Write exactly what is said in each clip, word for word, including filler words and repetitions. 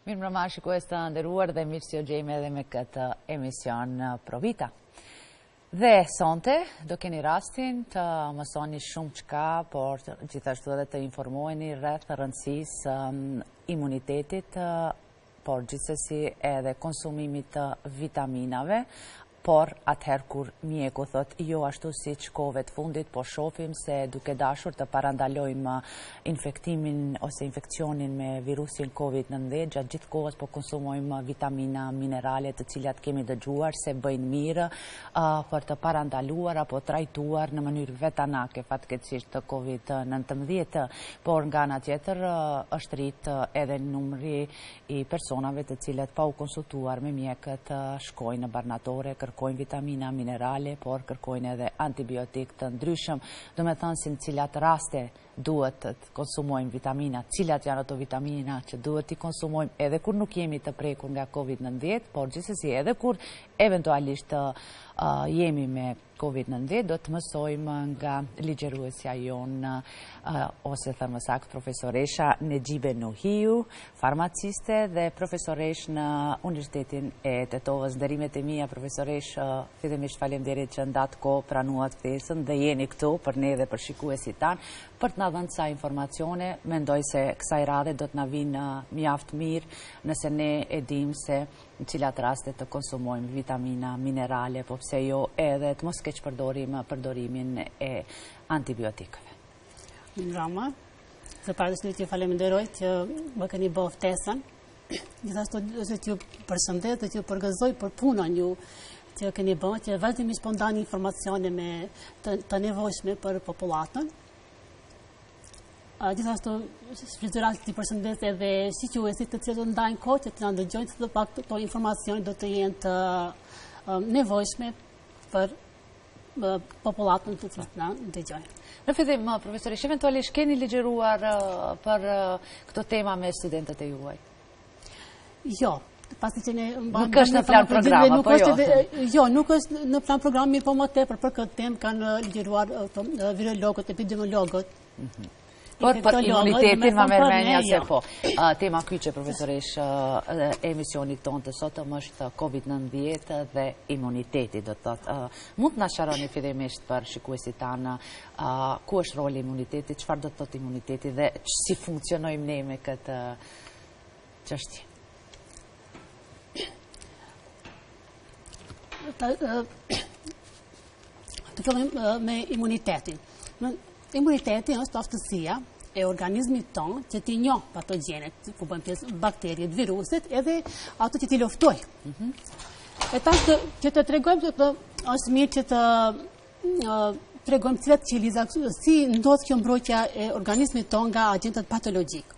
Mirë mbrëma shikues të nderuar dhe mirë se u gjejmë edhe me këtë emision Provita. Dhe sonte do keni rastin të mësoni shumë çka, por gjithashtu edhe të informoheni rreth rëndësisë imunitetit, por gjithsesi edhe konsumimit të vitaminave. Por atëherë kur mjeku thot jo ashtu si që kohëve të fundit, po shohim se duke dashur të parandalojmë infektimin ose infekcionin me virusin kovid nëntëdhjetë, gjatë gjithë kohës po konsumojmë vitamina, minerale të cilat kemi dëgjuar se bëjnë mirë uh, për të parandaluar apo trajtuar në mënyrë vetanake fatkeqësisht të kovid nëntëmbëdhjetë, por nga ana tjetër uh, është rrit uh, edhe numri i personave të cilët pa u konsultuar me mjekët uh, shkojnë në barnatore, kërkojnë vitamina, minerale, por kërkojnë edhe antibiotik të ndryshëm, do me thënë si në cilat raste duhet të konsumojmë vitamina, cilat janë ato vitamina që duhet të konsumojmë edhe kur nuk jemi të prekur nga kovid nëntëdhjetë, por gjithsesi edhe kur eventualisht uh, jemi me kovid nëntëdhjetë, do të mësojmë nga ligjeruesja jonë, uh, ose thënë më saktë profesoresha Negjibe Nuhiu, farmaciste dhe profesoresh në Universitetin e Tetovës. Nderimet e mia, profesoresh, uh, fillimisht faleminderit që ndatë kohë pranuat ftesën dhe jeni këtu për ne dhe për shikuesit tanë, për të na dhënë ca informacione. Mendoj se kësaj radhe do të na vinë mjaft mirë nëse ne e dim se në cilat raste të konsumojmë vitamina, minerale, po pse jo edhe të mos keq përdorim përdorimin e antibiotikave. Rama, se parë që faleminderoj që më keni bërë ftesën. Gjithashtu që t'ju përshëndet dhe t'ju përgëzoj për punën ju që keni bërë, që vazhdimisht po ndani informacione me të, të nevojshme për popullatën. Gjithashtu shfrytërat t'i përshëndet edhe shiquesit të cilët ndajnë kohë që të na ndëgjojnë, se do pak këto informacione do të jenë të um, nevojshme për uh, popullatën të cilët na ndëgjojnë. Në fillim, profesorish, eventualisht keni ligjeruar uh, për uh, këto tema me studentët e juaj? Jo. Pasi që ne nuk është në plan programa, po jo. Jo, nuk është në plan programi, po më tepër për këtë temë kanë ligjeruar uh, virologët, epidemiologët. Mm-hmm. Por për imunitetin ma mërmenja se po. Tema kyqe, profesoresh, emisionit tonë të sotëm është kovid nëntëdhjetë dhe imuniteti, do të thotë. Mund të na sharoni fillimisht për shikuesit tanë, ku është roli imunitetit, çfarë do të thotë imuniteti dhe si funksionojmë ne me këtë çështje? Të fillim me imunitetin. Imuniteti është aftësia e organizmit tonë që t'i njoh patogjenet, ku bën pjesë bakteriet, viruset, edhe ato që t'i luftoj. Mm-hmm. E tash që të tregojmë që është mirë që të uh, tregojmë cilat qeliza, si ndodh kjo mbrojtja e organizmit tonë nga agentët patologjik.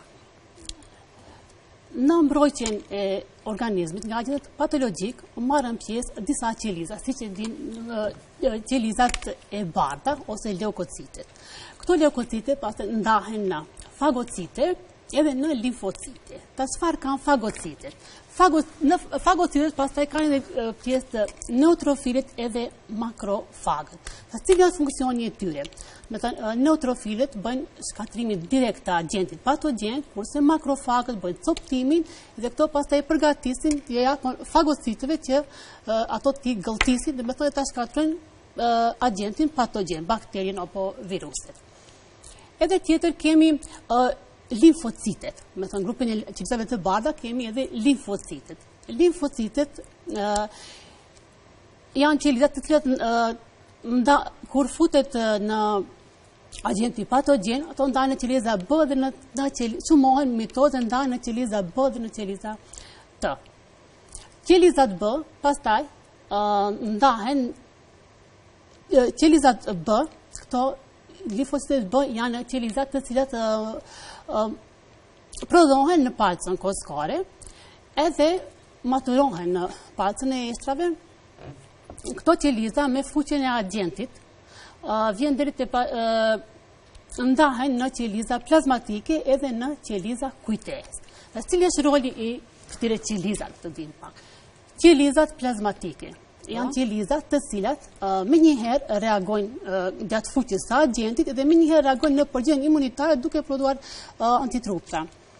Në mbrojtjen e organizmit nga agentët patologjik marrën pjesë disa qeliza, siç e dinë qelizat e bardha ose leukocitet. Këto leukocitet pastaj ndahen në fagocite edhe në limfocite. Ta çfarë kanë fagocitet? Fago, në fagocitet pastaj kanë edhe pjesë të neutrofilit edhe makrofagët. Ta cili është funksioni i tyre? Me thënë, neutrofilit bëjnë shkatrimin direkt të agentit patogjen, kurse makrofagët bëjnë coptimin dhe këto pastaj përgatisin të japën fagociteve që uh, ato t'i gëlltisin dhe me thënë ta shkatrojnë uh, agentin patogjen, bakterien apo viruset. Edhe tjetër kemi uh, limfocitet. Me thënë, grupin e qelizave të bardha kemi edhe limfocitet. Limfocitet uh, janë qelizat të cilat uh, nda, kur futet uh, në agenti patogjen, ato ndahen në qeliza B dhe në, në qeliza, sumohen mitozë ndahen në qeliza B dhe në qeliza T. Qelizat B, pastaj, uh, ndahen uh, qelizat B, këto limfocitet B janë qelizat të cilat uh, uh, prodhohen në palcën koskare, edhe maturohen në palcën e estrave. Këto qeliza me fuqen e agentit Uh, vjen deri te uh, ndahen në qeliza plazmatike edhe në qeliza kujtesë. Dhe cili është roli i këtyre qelizave, të dim pak. Qelizat plazmatike janë qelizat të cilat uh, me njëherë reagojnë uh, gjatë fuqjes së agentit edhe me njëherë reagojnë në përgjigjen imunitare duke prodhuar uh, antitrupsa.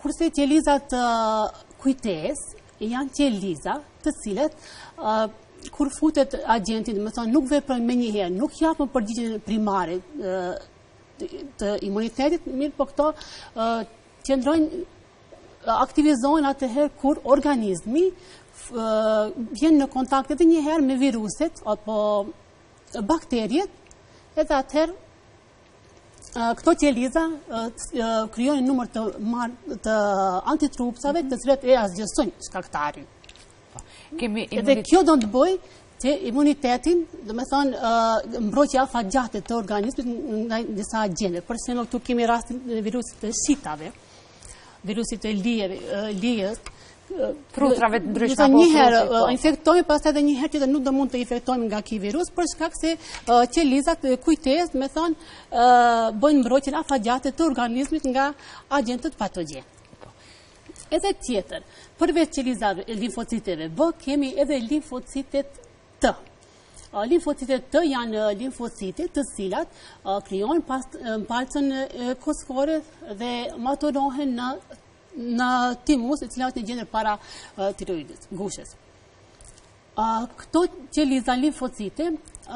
Kurse qelizat kujtes janë qeliza të cilët kur futet agentin, më thonë, nuk veprojnë me njëherë, nuk japën përgjigjen primare të imunitetit, mirë po këto qëndrojnë, aktivizohen atëherë kur organizmi vjen në kontakt edhe njëherë me viruset apo bakterjet, edhe atëherë këto qeliza krijojnë numër të, të antitrupsave të cilët e asgjësojnë shkaktarin. Edhe kjo do të bëjë që imunitetin, do me thonë, mbrojtja afatgjate të organizmit nga disa gjende. Për shembull, këtu kemi rastin e virusit të shitave, virusit të lijës, prutrave të ndryshme. Njëherë infektojmë, pastaj edhe njëherë tjetër nuk do mund të infektojmë nga ky virus, për shkak se qelizat kujtes, me thonë, bëjnë mbrojtjen afatgjate të organizmit nga agentët patogjen. Edhe tjetër, përveç qelizave e limfociteve B, kemi edhe limfocitet T. Limfocitet T janë limfocitet të cilat krijojnë palcën koskore dhe maturohen në në timus, e cila është një gjendje para tiroidit, gushes. Këto qeliza limfocite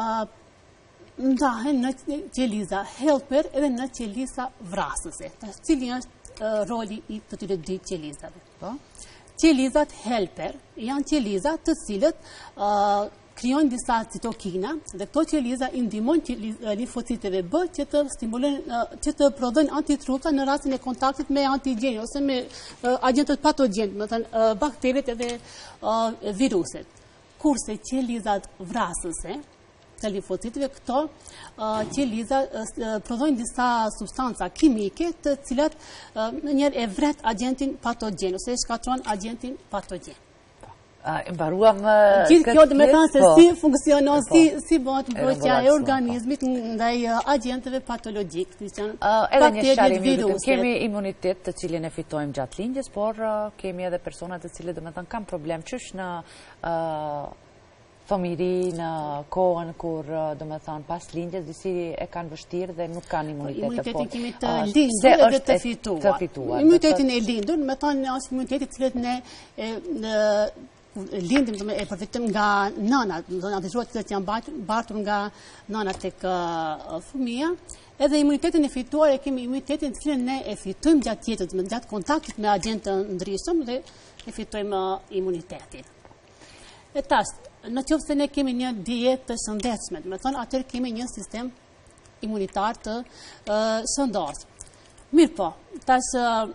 ndahen në qeliza helper edhe në qeliza vrasëse. Cili është roli i të tyre dy qelizave? Qelizat helper janë qeliza të cilët krijojnë disa citokina dhe këto qeliza i ndihmojnë limfociteve B që të stimulojnë, që të prodhojnë antitrupsa në rastin e kontaktit me antigjen ose me agentët patogjen, do të thënë bakteriet edhe viruset. Kurse qelizat vrasëse të limfociteve, këto qeliza prodhojnë disa substanca kimike të cilat njëherë e vret agentin patogjen ose e shkatron agentin patogjen. Mbaruam gjithë kjo, me thënë se si funksionon, si bëhet mbrojtja e organizmit ndaj agentëve patologjik. Edhe një sharimi, kemi imunitet të cilin e fitojmë gjatë lindjes, por kemi edhe personat të cilët, do të thënë, kanë problem qysh në fëmijëri, në kohën kur, do të thënë, pas lindjes disi e kanë vështirë dhe nuk kanë imunitet. Imunitetin kemi të lindur edhe të fituar. Imunitetin e lindur, me thënë, është imuniteti i cilët ne lindim e përfitojmë nga nëna, antitrupsat që janë bartur nga nëna tek fëmia, edhe imunitetin e fituar e kemi imunitetin të cilën ne e fitojmë gjatë jetës, gjatë kontaktit me agentë të ndryshëm dhe e fitojmë imunitetin. E tash, në qoftë se ne kemi një dietë të shëndetshme, do të thonë atëherë kemi një sistem imunitar të shëndosur. Mirë po, tash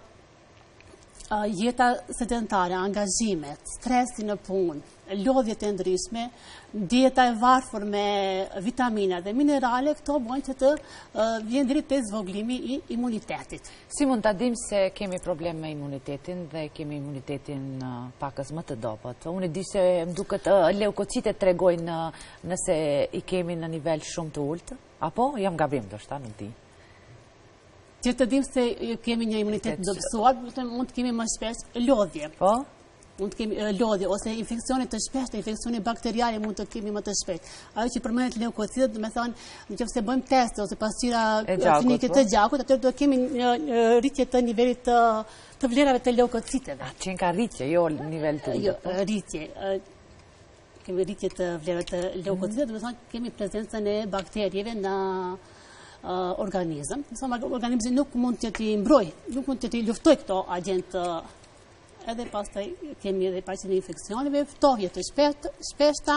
jeta sedentare, angazhimet, stresi në punë, lodhjet e ndryshme, dieta e varfër me vitamina dhe minerale, këto bojnë që të vjen drejt te zvoglimi i imunitetit. Si mund ta dim se kemi problem me imunitetin dhe kemi imunitetin pakës më të dobët? Unë di se më duket leukocitet tregojnë nëse i kemi në nivel shumë të ulët, apo jam gabim ndoshta, nuk di. Që të dim se kemi një imunitet dobësuar, mund të kemi më shpesh lodhje. Po? Mund të kemi lodhje ose infeksione të shpeshta, infeksione bakteriale mund të kemi më të shpejt. Ajo që përmendet leukocitet, do të thonë, nëse bëjmë teste ose pasqyra klinike të gjakut, atëherë do kemi një rritje të nivelit të të vlerave të leukociteve. Që ka rritje, jo nivel të jo, rritje. Kemi rritje të vlerave të leukociteve, do të thonë kemi prezencën e bakterieve në organizëm. Organizmi nuk mund të t'i mbroj, nuk mund të t'i luftoj këto agent, edhe pastaj kemi edhe paqen e infeksioneve, ftohje të shpeshta,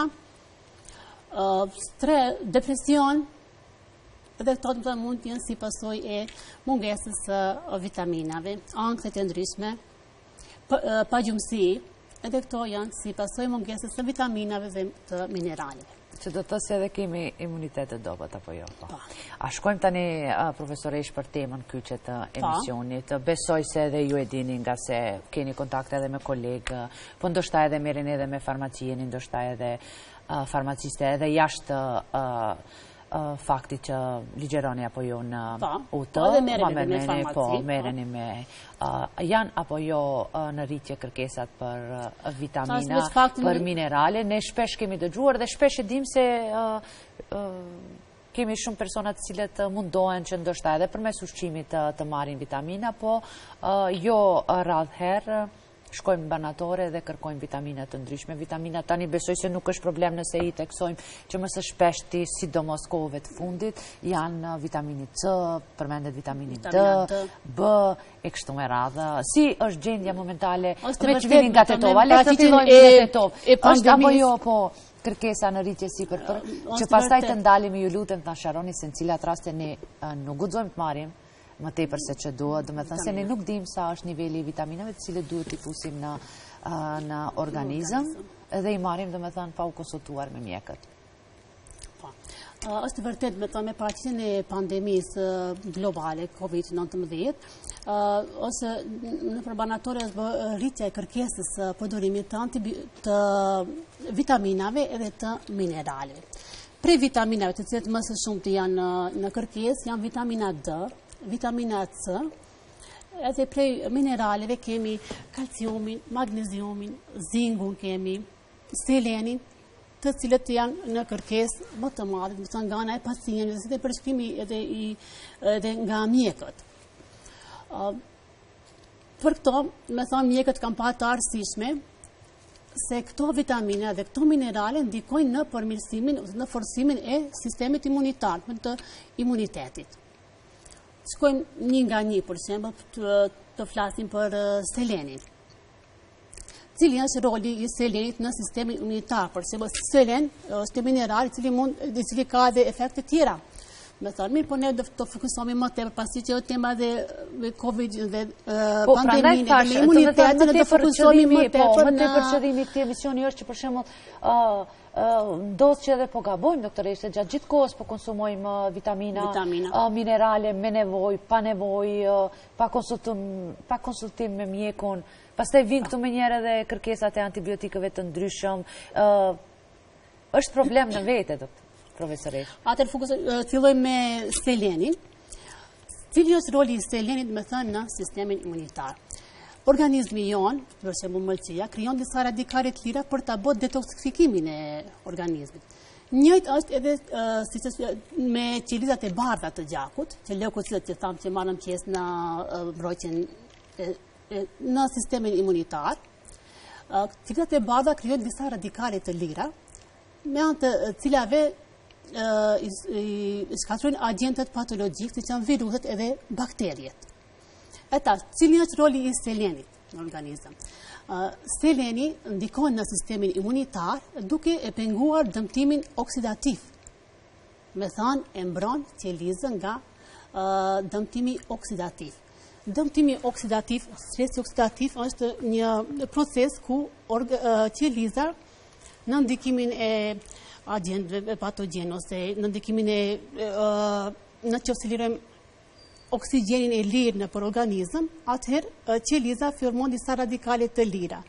stres, depresion, edhe këto mund të jenë si pasojë e mungesës së vitaminave, ankset e ndryshme, pagjumësi, edhe këto janë si pasojë mungesës së vitaminave dhe të mineraleve. Që do të thosë edhe kemi imunitet të dobët, apo jo? A shkojmë tani, profesoresh, për temën kyçe të emisionit. Besoj se edhe ju e dini nga se keni kontakt edhe me kolegë, po ndoshta edhe merreni edhe me farmacien, ndoshta edhe farmaciste edhe jashtë fakti që ligjeroni apo jo në U T, ma merreni po merreni me janë apo jo në rritje kërkesat për vitamina, për minerale. Ne shpesh kemi dëgjuar dhe shpesh e dim se kemi shumë personat cilët mundohen që ndoshta edhe përmes ushqimit të marrin vitamina, po jo radhë herë shkojmë në banatore dhe kërkojmë vitamina të ndryshme. Vitamina tani besoj se nuk është problem nëse i teksojmë që më së shpeshti, sidomos kohëve të fundit, janë vitamini C, përmendet vitamini D, B, e kështu me radhë. Si është gjendja momentale me që vinin nga Tetova? Le të fillojmë nga Tetova. Është apo jo, po kërkesa në rritje sipër për që pastaj të ndalemi, ju lutem të na sharoni se në cilat raste ne nuk guxojmë të marrim më tepër se që duhet, do me thënë se ne nuk dim sa është nivelli i vitaminave të cilët duhet t'i pusim në organizëm dhe i marim, do me thënë, pa u konsultuar me mjekët. Është vërtet me thënë me paraqitjen e pandemisë globale COVID nëntëmbëdhjetë, ose në përbanatore është bë rritja e kërkesës përdorimit të vitaminave edhe të mineraleve. Prej vitaminave të cilët më së shumti janë në kërkesë janë vitamina D, vitamina C, edhe prej mineraleve kemi kalciumin, magneziumin, zingun kemi, selenin, të cilët janë në kërkesë më të madhe, më të nga ana e pacientëve, si dhe përshkrimi edhe nga mjekët. Për këto, me thonë mjekët kanë pa të arsyeshme se këto vitamina dhe këto minerale ndikojnë në përmirësimin, në forcimin e sistemit imunitar, të imunitetit. Shkojmë një nga një, për shembull, të flasim për selenin. Cili është roli i selenit në sistemin imunitar? Për shembull, selen është mineral i cili mund, i cili ka edhe efekte tjera. Me thënë, mirë, po ne do të fokusohemi më tepër pasi që tema dhe COVID dhe pandemin dhe me imunitetin do të fokusohemi më tepër në... Më tepër qëllimi i këtij emisioni është që për shembull ndodh që edhe po gabojmë, doktoreshe, gjatë gjithë kohës po konsumojmë vitamina, minerale me nevojë, pa nevojë, pa konsultim me mjekun. Pastaj vijnë këtu me njëherë edhe kërkesat e antibiotikëve të ndryshëm. Është problem në vete, profesoresh. Atëherë fillojmë me selenin. Cili është roli i selenit, me thënë, në sistemin imunitar? Organizmi jonë, për shembull mëlçia, krijon disa radikale të lira për ta bërë detoksifikimin e organizmit. Njëjtë është edhe siç me qelizat e bardha të gjakut, që leukocitet që thamë që marrin pjesë në mbrojtjen në sistemin imunitar. Qelizat e bardha krijojnë disa radikale të lira, me anë të cilave shkatrojnë agjentet patologjik, siç janë viruset edhe bakteriet. Eta, cili është roli i selenit në organizëm? Seleni ndikon në sistemin imunitar duke e penguar dëmtimin oksidativ. Me thënë, e mbron qelizën nga dëmtimi oksidativ. Dëmtimi oksidativ, stresi oksidativ është një proces ku qeliza në ndikimin e agentëve patogjene ose në ndikimin e në qoftë lirojmë oksigjenin e lirë në për organizëm, atëherë qeliza formon disa radikale të lira,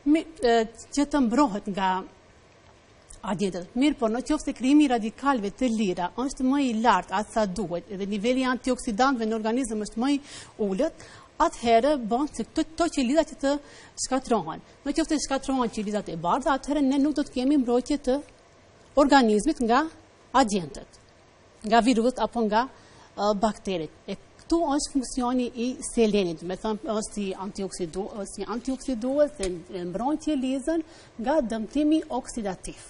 që të mbrohet nga agjentet. Mirë, por në qoftë se krijimi i radikaleve të lira është më i lartë atë sa duhet, edhe niveli antioksidantëve në organizëm është më i ulët, atëherë bën se këto qeliza që të shkatrohen. Në qoftë se shkatrohen qelizat e bardha, atëherë ne nuk do të kemi mbrojtje të organizmit nga agjentet, nga viruset apo nga bakterit. E këtu është funksioni i selenit, me thënë është si antioksidues, si antioksidues dhe mbron qelizën nga dëmtimi oksidativ,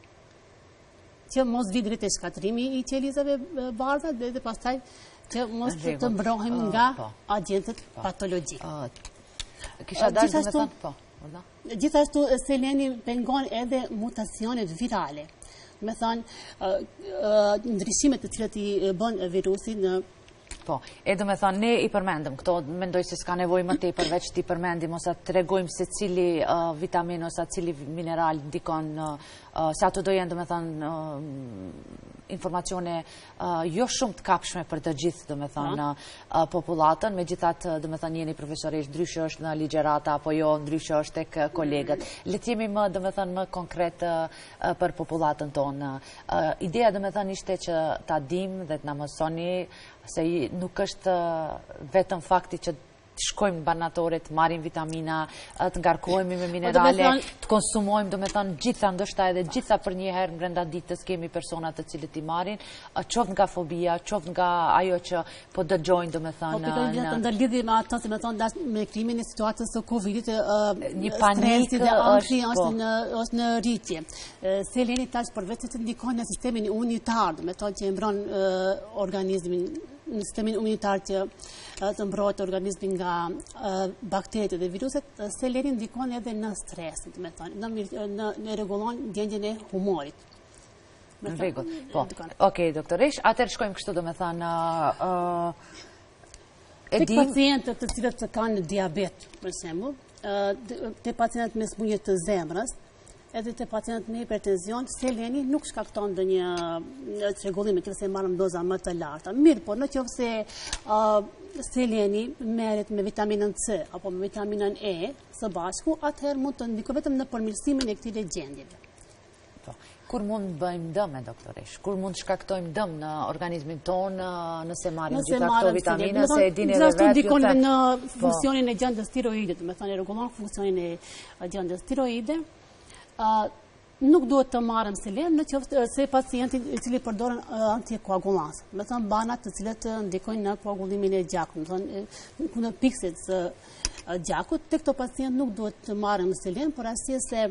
që mos vi drejt e shkatrimi i qelizave bardha dhe dhe pastaj që mos të mbrohem nga agjentet patologjik. Kisha dash dhe me thënë, po. Gjithashtu seleni pengon edhe mutacionet virale. Me thënë, ndryshimet të cilët i bën virusi në... Po, e do me thënë, ne i përmendëm këto, mendoj se s'ka nevoj më te përveç ti përmendim, ose të regojmë se cili vitamin, ose cili mineral ndikon, se ato do jenë, do me thënë, informacione jo shumë të kapshme për të gjithë, do me thënë, populatën, me gjithat, do me thënë, jeni profesoresh, ndryshë është në ligjerata, apo jo, ndryshë është tek kolegët. Letë jemi më, do me thënë, më konkret për populatën tonë. Ideja, do me thënë, ishte që ta dim dhe të na mësoni se nuk është vetëm fakti që të shkojmë banatore, të marim vitamina, të ngarkohemi me minerale, të konsumojmë, do me thënë, gjitha ndështa edhe gjitha për një herë brenda ditës kemi personat të cilët i marin, qoftë nga fobia, qoftë nga ajo që po dëgjojnë, do me thënë... Po, për të ndërlidhi me ato, si me thonë, me krimin e situatës të Covidit, një panikë është në rritje. Seleni tash përveç se të ndikojnë në sistemin imunitar, do me thonë që e mbron organizmin, në sistemin imunitar që të mbrojtë organizmin nga bakteriet dhe viruset, seleni ndikon edhe në stres, do me thonë, në rregullon ndjenjën e humorit. Në rregull, po. Okej, doktoresh, atëherë shkojmë kështu, do me thonë, tek pacientët të cilët kanë diabet, për shembull, te pacientët me smundje të zemrës, edhe të pacientët me hipertenzion, seleni nuk shkakton ndonjë çrregullim nëse marrim doza më të larta. Mirë, po nëse seleni merret me vitaminën C apo me vitaminën E së bashku, atëherë mund të ndikojë vetëm në përmirësimin e këtyre gjendjeve. Kur mund bëjmë dëm, doktoresh? Kur mund shkaktojmë dëm në organizmin tonë nëse marrim gjitha këto vitamina, se e dini edhe vetë? Gjithashtu ndikon në funksionin e gjendjes tiroide, do të thënë rregullon funksionin e gjendjes tiroide. Nuk duhet të marrëm selen në qoftë se pacienti i cili përdoren antikoagulans, me thënë banat të cilët ndikojnë në koagullimin e gjakut, me thënë në pikset së gjakut, tek këto pacient nuk duhet të marrëm selen, por arsye se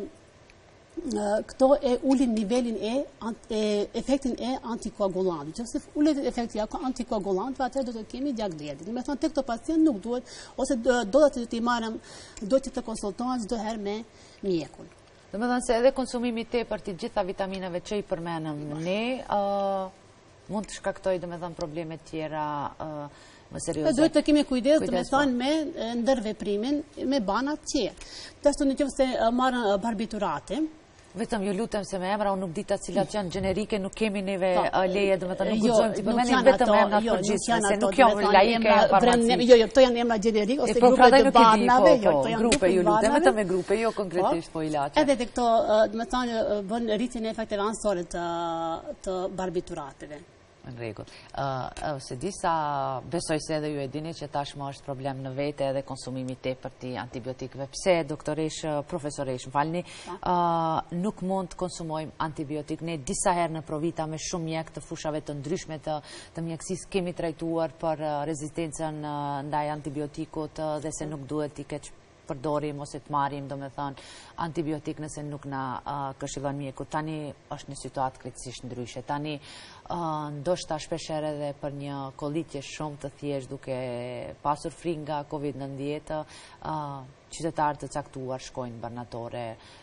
këto e ulin nivelin e efektin e antikoagulant. Nëse ulet efekti antikoagulant, atëherë do të kemi gjakderdhje. Do të thonë tek këto pacient nuk duhet, ose do të të marrëm, do të të konsultohen çdo herë me mjekun. Do me thënë se edhe konsumimi tepër të gjitha vitaminave që i përmenëm ne, mund të shkaktoj, do me thënë, probleme tjera më serioze. Duhet të kemi kujdes, do me thënë, me ndërveprimin me banat qe. Ashtu nëse marrën barbiturate, vetëm ju lutem se me emra, unë nuk dita cilat janë generike, nuk kemi neve leje, do me thënë, nuk guxojmë të përmenim vetëm emrat përgjithshme, se nuk jo laike e farmaci. Jo, jo, këto janë emra generik, ose grupe të barnave, jo, këto janë grupe, ju lutem, vetëm me grupe, jo konkretisht po ilaçe. Edhe dhe këto, do me thënë, bën rritjen e efekteve anësore të barbiturateve. Në rregull. Se disa, besoj se edhe ju e dini që tashmë është problem në vete edhe konsumimi tepër të antibiotikëve. Pse, doktoresh, profesoresh, më falni, nuk mund të konsumojmë antibiotik. Ne disa herë në provita me shumë mjek të fushave të ndryshme të mjekësisë kemi trajtuar për rezistencën ndaj antibiotikut dhe se nuk duhet i keq përdorim ose të marim, do me thënë, antibiotik nëse nuk na këshillon mjeku. Tani është një situatë krejtësisht ndryshe. Tani ndoshta shpeshere edhe për një kollitje shumë të thjesht duke pasur frikë nga kovid nëntëdhjetë, qytetarë të caktuar shkojnë banatore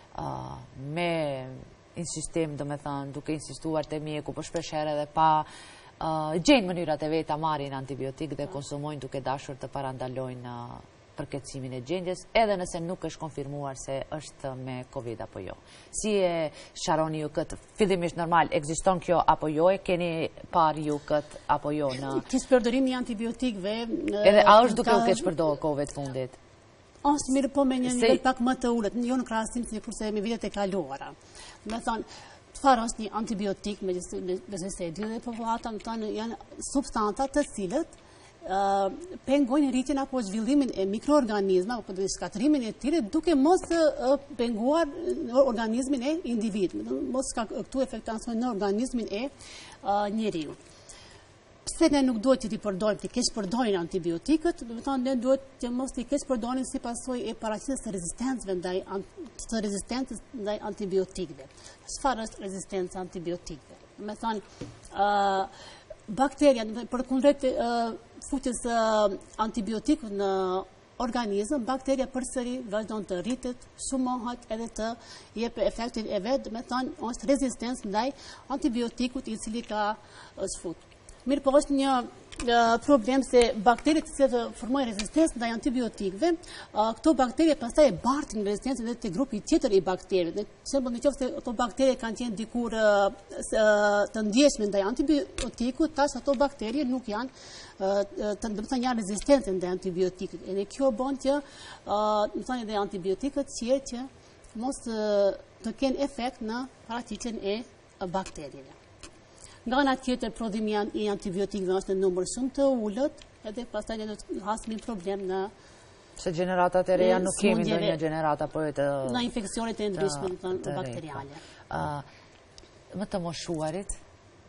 me insistim, do me thënë, duke insistuar të mjeku, por shpeshere edhe pa gjenë mënyrat e veta marrin antibiotik dhe konsumojnë duke dashur të parandalojnë përkecimin e gjendjes, edhe nëse nuk është konfirmuar se është me Covid apo jo. Si e sharoni ju këtë? Fillimisht normal, ekziston kjo apo jo, e keni par ju këtë apo jo në... Kisë përdorimi antibiotikve... Edhe a është duke u keq përdorë Covid fundit? Është mirë po me një nivel pak më të ulët, jo në krahasim si kurse me vitet e kaluara. Me thonë, çfarë është një antibiotik, me besoj se e di dhe popullata, më thonë, janë substanca të cilët pengojnë rritjen apo zhvillimin e mikroorganizma apo shkatrimin e tyre duke mos penguar organizmin e individit, mos këtu efektuar në organizmin e njeriu. Pse ne nuk duhet të i përdorim, të keq përdorin antibiotikët, do të thonë ne duhet të mos të keq përdorin si pasojë e paraqitjes së rezistencave ndaj të rezistencës ndaj antibiotikëve. Çfarë është rezistenca antibiotikëve? Do të thonë bakteria, për kundrejt futjes antibiotikut në organizëm, bakteria përsëri vazhdon të rritet, shumohet edhe të jep efektin e vet, do të thonë është rezistencë ndaj antibiotikut i cili ka sfut. Mirë, po është një problem se bakteriet që formojnë rezistencë ndaj antibiotikëve, këto bakterie pastaj e bartin rezistencën edhe te grupi tjetër i bakterieve. Për shembull, nëse ato bakterie kanë qenë dikur të ndjeshme ndaj antibiotikut, tash ato bakterie nuk janë të do të thonë janë rezistente ndaj antibiotikut. Edhe kjo bën që do të thonë edhe antibiotikët tjerë që mos të kenë efekt në paraqitjen e bakterieve. Nga ana tjetër, prodhimi i antibiotikëve është në numër shumë të ulët, edhe pastaj ne do të hasim një problem në Se gjeneratat e reja nuk kemi ndo një gjenerata për të... Në infekcionet e ndryshme të bakteriale. Më të moshuarit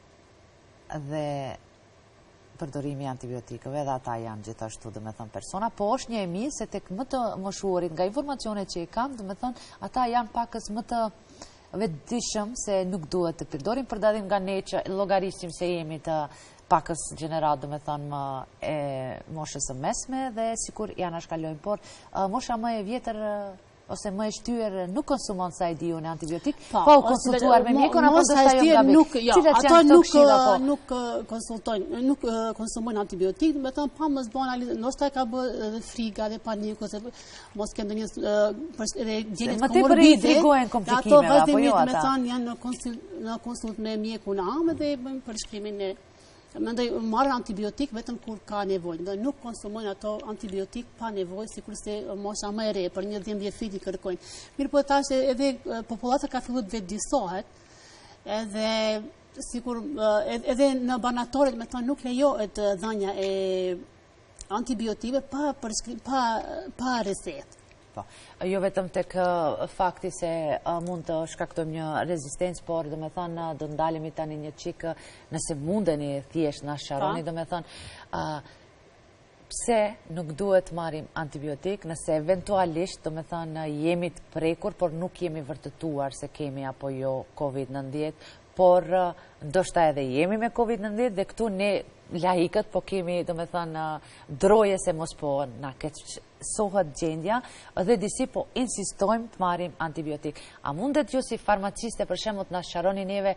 dhe përdorimi antibiotikëve dhe ata janë gjithashtu dhe me thënë persona, po është një emi se tek më të moshuarit nga informacionet që i kam dhe me thënë ata janë pakës më të vetëdijshëm se nuk duhet të përdorim për dalim nga ne që llogarisim se jemi të pakës gjenerat dhe me thënë më e moshës së mesme dhe sikur janë ashkallojnë, por mosha më e vjetër ose më e shtyër nuk konsumon sa i diju në antibiotik, po u konsultuar me mjekon, apo do shta jo nga bit. Ato nuk konsultojnë, nuk konsumojnë antibiotik, me thënë pa më zbona, nështë ka bë dhe friga dhe paniku, se mos ke ndonjë gjenit komorbide. Më te për i trigojnë komplikimeve, apo jo ata? Me thënë janë në konsult me mjekun amë dhe i bëjmë përshkrimin e Mendoj marrë antibiotik vetëm kur ka nevojë, do nuk konsumojnë ato antibiotik pa nevojë, sikurse mosha më e re për një dhimbje fiti kërkojnë. Mirë po tash edhe popullata ka filluar të vetëdijsohet, edhe sikur edhe në banatorët me thonë nuk lejohet dhënia e antibiotikëve pa përshkrim, pa pa recetë. Jo vetëm tek fakti se mund të shkaktojmë një rezistencë, por dhe me thënë do ndalemi tani një qikë nëse mundeni thjesht në sharoni, dhe me thënë pse nuk duhet marim antibiotik nëse eventualisht dhe me thënë jemi të prekur, por nuk jemi vërtetuar se kemi apo jo kovid nëntëdhjetë, por ndoshta edhe jemi me kovid nëntëdhjetë dhe këtu ne laikët, po kemi, do me thënë, droje se mos po na keqësohet gjendja, dhe disi po insistojmë të marim antibiotik. A mundet ju si farmaciste, për shembull, të na sharoni neve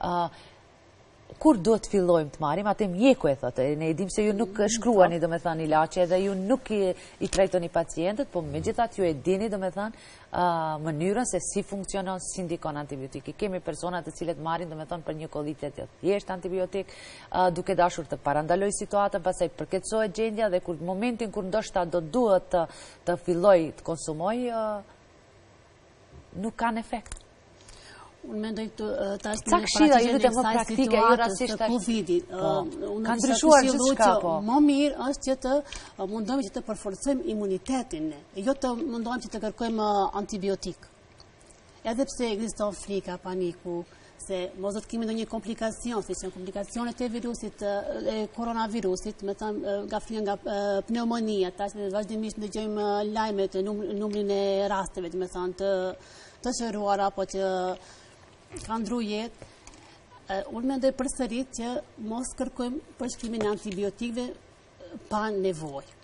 kur do të fillojmë të marim, atë mjeku e thotë, ne e dim se ju nuk shkruani, do me thënë, ilaçe dhe ju nuk i trajtoni pacientët, po me gjithat ju e dini, do me thënë, mënyrën se si funksionon, si ndikon antibiotik. Kemi personat të cilët marrin, do me thënë, për një kollite të thjesht antibiotik, duke dashur të parandaloj situatën, pastaj përkeqësohet gjendja dhe kur momentin kur ndoshta do duhet të filloj të konsumoj, nuk kanë efekt. Unë mendoj të tash në praktike më praktike, jo rastisht të Covidit. Ka ndryshuar gjithçka, po. Më mirë është që të mundohemi që të përforcojmë imunitetin, jo të mundohemi që të kërkojmë antibiotik. Edhe pse ekziston frika, paniku, se mos do të kemi ndonjë komplikacion, si që komplikacionet e virusit, e koronavirusit, me thënë nga frika nga pneumonia, tash vazhdimisht ndëgjojmë lajmet e numrin e rasteve, me thënë të të shëruara, apo që ka ndru jetë, unë mendoj përsërit që mos kërkojmë përshkrimin e antibiotikëve pa nevojë.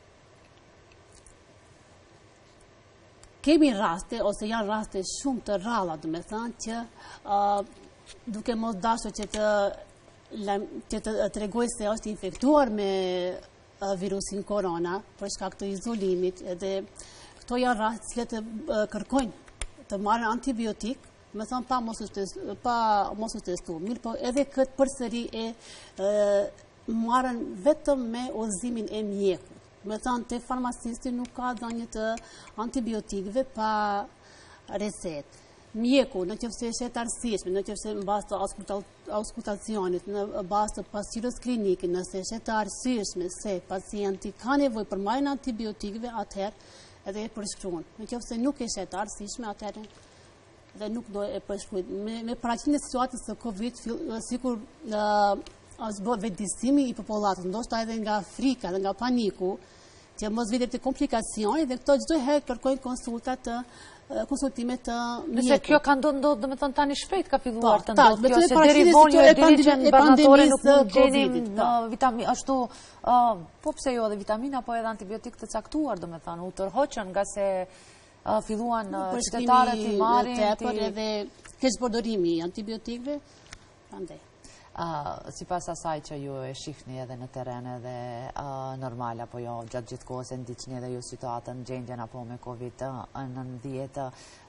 Kemi raste, ose janë raste shumë të rralla, do me thënë, që duke mos dashur që të që të tregoj se është infektuar me virusin korona, për shkak të izolimit, edhe këto janë raste që të kërkojnë të marrë antibiotik, me thonë pa mos u testu. Mirë po edhe këtë përsëri e marrën vetëm me udhëzimin e mjekut. Me thonë të farmacisti nuk ka dhënie të antibiotikëve pa recetë. Mjeku, në qoftë se është arsyeshme, në qoftë se në bazë të auskultacionit, në bazë të pasqyrës klinike, nëse është arsyeshme se pacienti ka nevojë për marrjen e antibiotikëve, atëherë edhe e përshkruan. Në qoftë se nuk është e arsyeshme, atëherë dhe nuk do e përshkruaj. Me, me paraqitjen e situatës së Covid, sikur është bërë vetëdijsimi i popullatës, ndoshta edhe nga frika dhe nga paniku, që mos vitet të komplikacione dhe këto çdo herë kërkojnë konsulta të konsultime të mjekut. Nëse kjo ka ndodhur, do të thonë tani shpejt ka filluar të ndodhë kjo, se deri vonë e dini që në banatore nuk mund gjeni vitamin, ashtu, po pse jo edhe vitamina, po edhe antibiotik të caktuar, do të thonë, u tërhoqën nga se filluan qytetarët i marrin tepër edhe keqpërdorimi i antibiotikëve, prandaj. Si pas asaj që ju e shifni edhe në teren edhe normal, apo jo gjatë gjithë kohës e ndiqni edhe ju situatën, gjendjen apo me kovid nëntëdhjetë,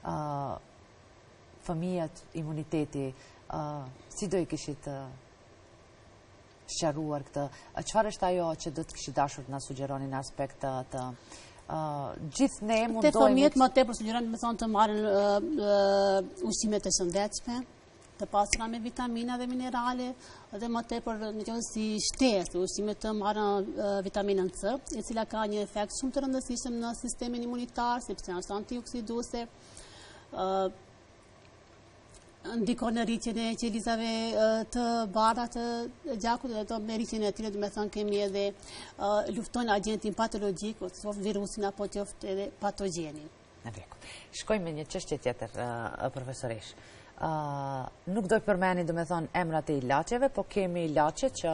fëmijët, imuniteti, si do i kishit sqaruar këtë? Çfarë është ajo që do të kishit dashur të na sugjeroni në aspekt të gjithë ne mundojmë... Te fëmijët më tepër sugjerojmë me thonë të marrin ushqime të shëndetshme, të pasura me vitamina dhe minerale, dhe më tepër në që si shtesë, ushqime të marrën vitaminën C, e cila ka një efekt shumë të rëndësishëm në sistemin imunitar, sepse është antioksiduese, ndikon në rritjen e qelizave të bardha të gjakut, dhe to me rritjen e tyre, do të thonë kemi edhe luftojnë agentin patologjik, ose virusin apo qoftë edhe patogjenin. Shkojmë me një çështje tjetër, profesoresh. Nuk doj përmeni, do me thonë, emrat e ilaçeve, po kemi ilaçe që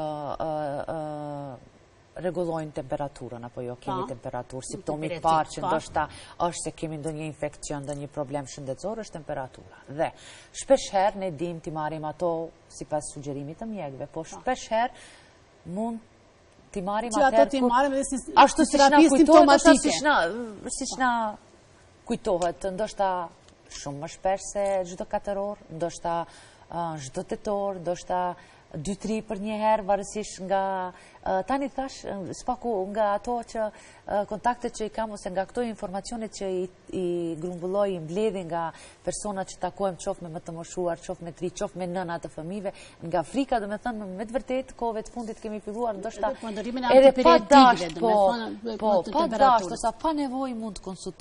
rregullojnë temperaturën, apo jo kemi temperaturë. Simptomi i parë që ndoshta është se kemi ndonjë infekcion, ndonjë problem shëndetësor, është temperatura. Dhe shpesh herë ne dim t'i marrim ato sipas sugjerimit të mjekëve, po shpesh herë mund t'i marrim atëherë ashtu siç na kujtohet, ashtu siç na kujtohet, ndoshta shumë më shpesh se çdo katër orë, ndoshta çdo tetë orë, ndoshta dy tri për një herë, varësisht nga, tani thash, spaku nga ato që kontaktet që i kam, ose nga këto informacionet që i grumbulloj, i mbledhi nga persona që takojmë, qof me më të moshuar, qof me tri, qof me nëna të fëmijëve, nga frika, do me thënë, me të vërtet, kohëve të fundit kemi filluar, ndoshta edhe pa dasht, po, po, pa dasht, ose pa nevoj mund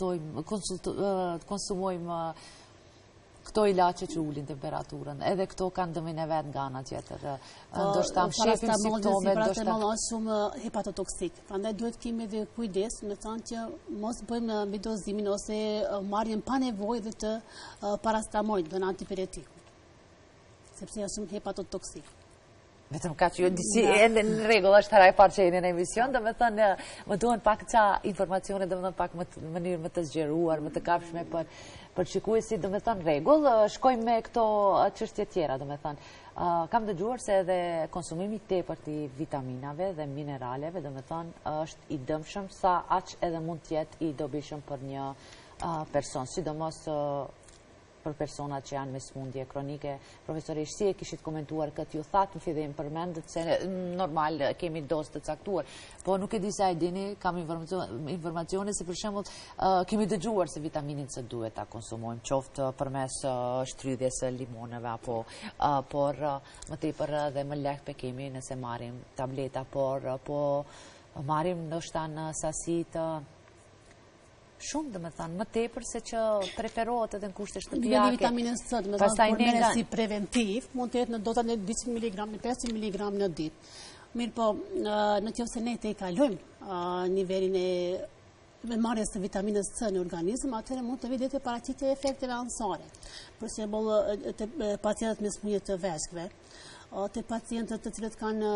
të konsumojmë këto ilaçe që ulin temperaturën, edhe këto kanë dëmin e vetë nga ana tjetër. Ndoshta mshefim simptomet, paracetamol është shumë hepatotoksik. Prandaj duhet kemi edhe kujdes, me thënë që mos bëjmë mbi dozimin ose marrjen pa nevojë dhe të paracetamolit, do në antipiretik, sepse është shumë hepatotoksik. Vetëm ka që ju disi në rregull është haraj parë që jeni në emision, dhe me thënë, më duhen pak ca informacione, dhe me thënë pak më mënyrë më të zgjeruar, më të kapshme për për shikuesi, dhe me thënë rregull, shkojmë me këto çështje tjera, dhe me thënë. Kam dëgjuar se edhe konsumimi i tepërt i vitaminave dhe mineraleve, dhe me thënë, është i dëmshëm sa aq edhe mund të jetë i dobishëm për një person, sidomos për personat që janë me smundje kronike. Profesoresh, si e kishit komentuar këtë, ju thatë në fillim përmendët se normal kemi dozë të caktuar, po nuk e di sa e dini, kam informacione se për shembull kemi dëgjuar se vitaminin C duhet ta konsumojmë, qoftë përmes shtrydhjes së limoneve apo por më tepër dhe më lehtë kemi nëse marrim tableta, por po marrim ndoshta në sasi të shumë, dhe me thënë, më tepër se që preferohet edhe në kushte shtëpiake. Niveli i vitaminës C, dhe me thënë, por mere si preventiv, mund të jetë në dozat në dyqind miligram, në pesëqind miligram në ditë. Mirë po, në qoftë se ne të i kalojmë nivelin e me marrjes të vitaminës C në organizëm, atëherë mund të vijë të paraqitje efekteve anësore. Për shembull, të pacientët me smundje të veshkëve, të pacientët të cilët kanë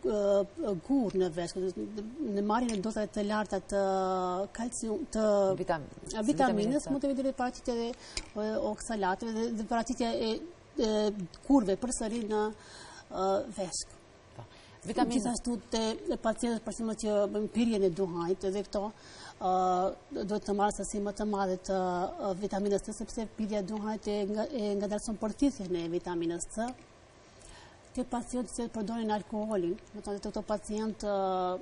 gur në veshkë, në marrjen e dozave të larta të kalcium, të vitaminës, mund të vijë të paraqitje e oksalatëve dhe paraqitje e kurve përsëri në veshkë. Gjithashtu të pacientët për shembull që bëjnë pirjen e duhanit, edhe këto duhet të marrë sasi më të madhe të vitaminës C, sepse pirja e duhanit e ngadalson përthithjen e vitaminës C. Të pacientë që përdorin alkoolin, më të të këto pacientë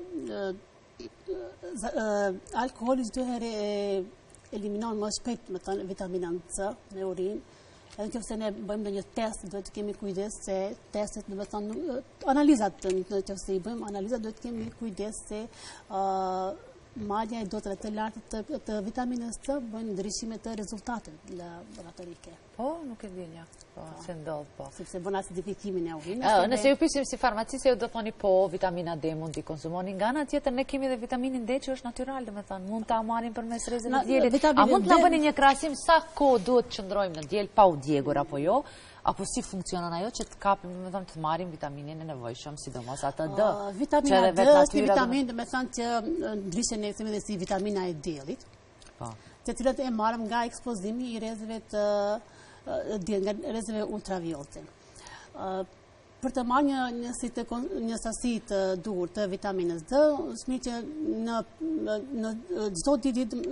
alkoholi çdo herë eliminon më shpejt më të vitaminën C në urinë. Edhe nëse ne bëjmë ndonjë test, duhet të kemi kujdes se testet, do të thonë, analizat, nëse i bëjmë analizat, duhet të kemi kujdes se marrja e dozave të larta të vitaminës C bën ndryshime të rezultateve laboratorike. Po, nuk e dinja. Po, se ndodh, po. Sepse bën asidifikimin e urinës. Nëse ju pyesim si farmaciste, ju do thoni po, vitamina D mund t'i konsumoni. Nga ana tjetër ne kemi edhe vitaminin D që është natyral, domethënë, mund ta marrim përmes rrezave të dielit. A mund të na bëni një krahasim sa kohë duhet të qëndrojmë në diel pa u djegur apo jo? Apo si funksionon ajo që të kapim, me thëmë, të marim vitaminin e nevojshëm, sidomos atë D. Vitamina D është një vitamin, me thëmë që ndryshe ne themi dhe si vitamina e diellit, të cilat e marëm nga ekspozimi i rrezave të nga rrezave ultraviolet. Për të marrë një sasi të duhur të vitaminës D, është mirë që në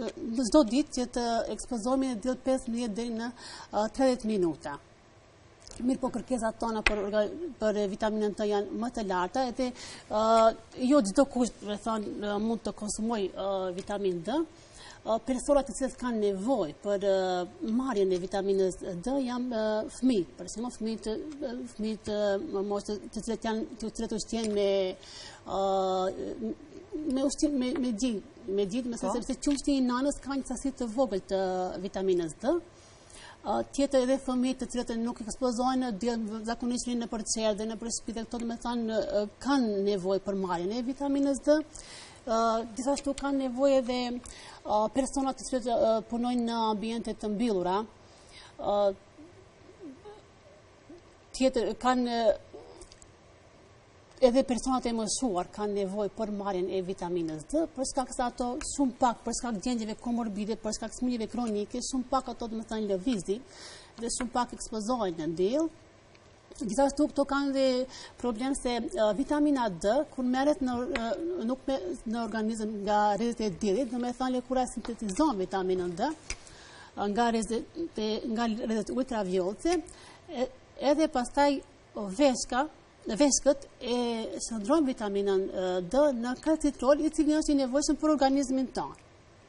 çdo ditë që të ekspozohemi në diell pesëmbëdhjetë deri në tridhjetë minuta. Mirë po kërkesat tona për, për vitaminën të janë më të larta, edhe uh, jo çdo kush uh, mund të konsumoj uh, vitaminë D. Uh, personat të cilët kanë nevojë për uh, marrjen e vitaminës D janë uh, fëmijë, për shembull fëmijët uh, fëmijët uh, moshë të cilët janë të cilët ushqen me uh, me ushqim me me gjin me gjin, me sepse qumshti i nanës ka një sasi të vogël të vitaminës D. Uh, tjetër edhe fëmijët të cilët nuk ekspozojnë zakonisht në për qerë dhe në për shtëpi, këto do të thonë uh, kanë nevojë për marrjen e vitaminës D. Uh, Gjithashtu kanë nevojë edhe uh, personat të cilët uh, punojnë në ambiente të mbyllura. Uh, tjetër kanë uh, edhe personat e moshuar kanë nevojë për marrjen e vitaminës D, për shkak se ato shumë pak, për shkak gjendjeve komorbide, për shkak smundjeve kronike, shumë pak ato do të thonë lëvizin dhe shumë pak ekspozohen në diell. Gjithashtu këto kanë dhe problem se uh, vitamina D, kur merret në, uh, nuk me, në organizëm nga rrezet e diellit, do të thonë lëkura sintetizon vitaminën D uh, nga rrezet nga rrezet ultravioletëse, edhe pastaj veshka Veshkët e shndrojnë vitaminën D në kalcitrol, i cili është i nevojshëm për organizmin tonë.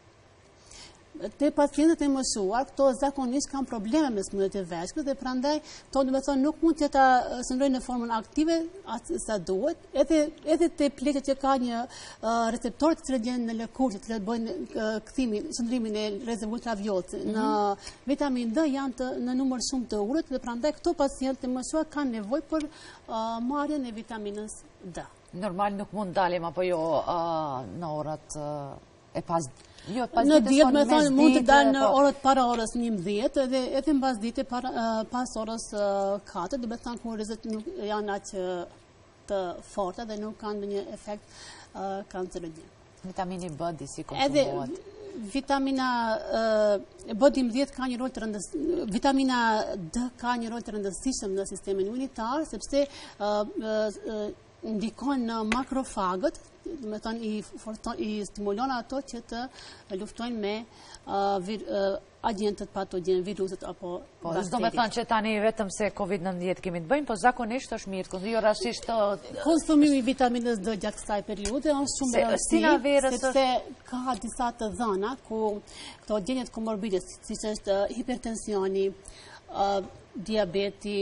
Te pacientët e moshuar, këto zakonisht kanë probleme me smundjet e veshkës dhe prandaj to do të thonë nuk mund të ta shndrojnë në formën aktive atë sa duhet, edhe edhe te pleqet që ka një uh, receptor të cilët janë në lëkurë, të cilët bëjnë uh, kthimin, shndrimin e rrezeve ultraviolet mm -hmm. në vitaminë D janë të, në numër shumë të ulët dhe prandaj këto pacientë e moshuar kanë nevojë për uh, marrjen e vitaminës D. Normal nuk mund dalim apo jo uh, në orat uh, e pas Jo, në ditë me thonë mund të dalë në orët para orës njëmbëdhjetë edhe edhe mbas dite para, uh, pas orës uh, katër, do të thonë kur rrezet nuk janë aq të forta dhe nuk kanë ndonjë efekt uh, kancerogjen. Vitamini B disi konsumohet. Edhe vitamina uh, B disa ka një rol të rëndësishëm, vitamina D ka një rol të rëndësishëm në sistemin imunitar sepse uh, uh, ndikon në makrofagët, do të thonë i, i stimulon ato që të luftojnë me uh, vir, uh, agentët patogjen, viruset apo po, bakteriet. Do të thonë që tani vetëm se kovid nëntëdhjetë kemi të bëjmë, po zakonisht është mirë, jo rastisht të... Konsumimi i vitaminës D gjatë kësaj periudhe është shumë e rëndësishme, sepse ka disa të dhëna ku këto gjendjet komorbide, siç është uh, hipertensioni, uh, diabeti,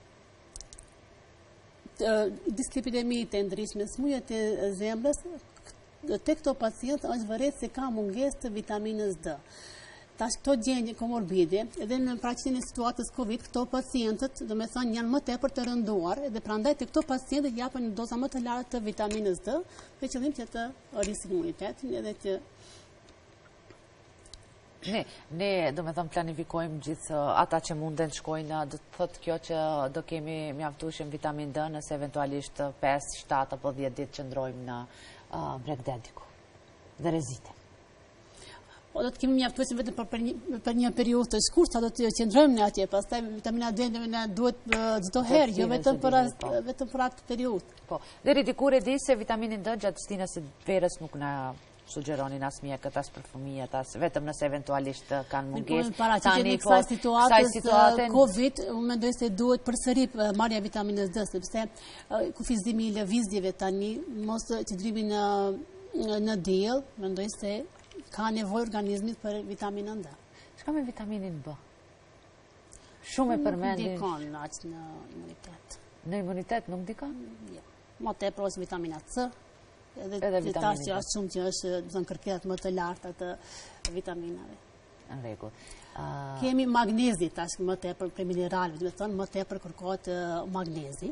dislipidemi të ndryshme, smundjet e zemrës, te këto pacientë është vërejtë se ka mungesë të vitaminës D. Tash këto gjendje komorbide, edhe në paraqitjen e situatës Covid, këto pacientët, do të thonë, janë më tepër të rënduar, dhe prandaj te këto pacientë japen doza më të lartë të vitaminës D, me qëllim që të rrisin imunitetin edhe të Ne, ne do me thëmë planifikojmë gjithë ata që munden të shkojnë, do të thotë kjo që do kemi mjaftueshëm vitamin D nëse eventualisht pesë, shtatë apo dhjetë ditë që ndrojmë në uh, Bregdediku dhe Rezite. O, do të kemi mjaftueshëm vetëm për, për, një, për një periudhë të shkurtër, do të qëndrojmë në atje, pastaj vitamina D ne duhet çdo uh, herë, jo vetëm për as, vetëm për atë periudhë. Po, dhe ridikur e di se vitaminin D gjatë stinës së verës nuk na sugjeronin as mjekët, as për fëmijët, as vetëm nëse eventualisht kanë mungesë. Tani po, kësaj situatës Covid, unë mendoj se duhet përsëri marrja e vitaminës D, sepse kufizimi i lëvizjeve tani, mos qëndrimi në në diell, mendoj se ka nevojë organizmi për vitaminën D. Çka me vitaminin B? Shumë e përmendin. Ndikon aq në imunitet. Në imunitet nuk ndikon? Jo. Më tepër është vitamina C. Edhe, edhe tash që është shumë që është në kërkesat më të larta të vitaminave. Në rregull. Uh... Kemi magnezi tash më tepër për mineralë, do të thonë më tepër kërkohet uh, magnezi.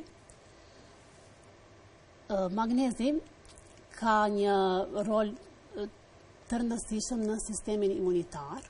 Uh, magnezi ka një rol uh, të rëndësishëm në sistemin imunitar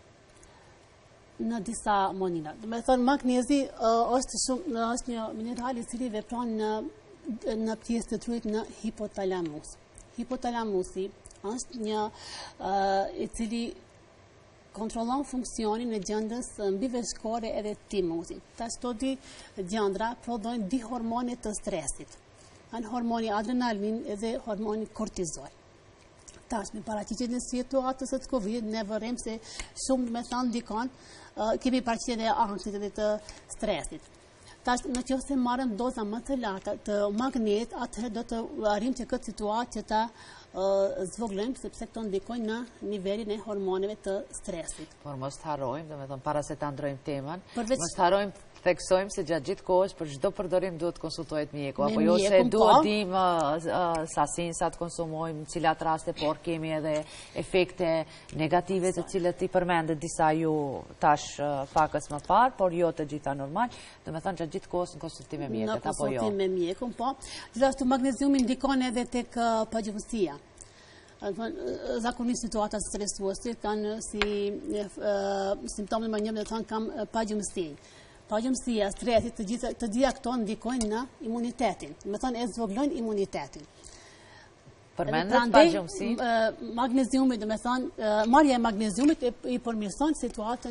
në disa monina. Do të thonë magnezi uh, është shumë është një mineral i cili vepron në në pjesë të trurit në hipotalamus. Hipotalamusi është një uh, i cili kontrollon funksionin e gjendës mbiveshkore edhe të timusit. Tash këto dy gjendra prodhojnë di hormone të stresit. Janë hormoni adrenalin edhe hormoni kortizol. Tash me paraqitjen e situatës së Covid, ne vërejmë se shumë me thënë ndikon, uh, kemi paraqitjen e anksit edhe të stresit. Tash, në qoftë se marrim doza më të larta të magnet, atëherë do të arrim që këtë situatë që ta zvoglojmë, sepse këto ndikojnë në nivelin e hormoneve të stresit. Por mos të harrojmë, dhe me thonë, para se të ndrojmë temën, mos të harrojmë, theksojmë se gjatë gjithë kohës për çdo përdorim duhet konsultohet mjeku, apo jo se duhet dim sasinë sa të konsumojmë, në cilat raste, por kemi edhe efekte negative të cilët i përmendet disa ju tash pakës më parë, por jo të gjitha normal, dhe me thonë gjatë gjithë kohës në konsultim me mjekët, apo jo? Në konsultim me mjekun, po. Gjithashtu magneziumi ndikon edhe tek pagjumësia. Zakonisht situata stresuese kanë si simptome më njëmë dhe thonë kam pagjumësi. Pagjumësia, stresi, të gjitha këto ndikojnë në imunitetin. Me thonë e zvoglojnë imunitetin. Përmendet pagjumësi? Magneziumi, dhe me thonë, marrja e magneziumit i përmirëson situatën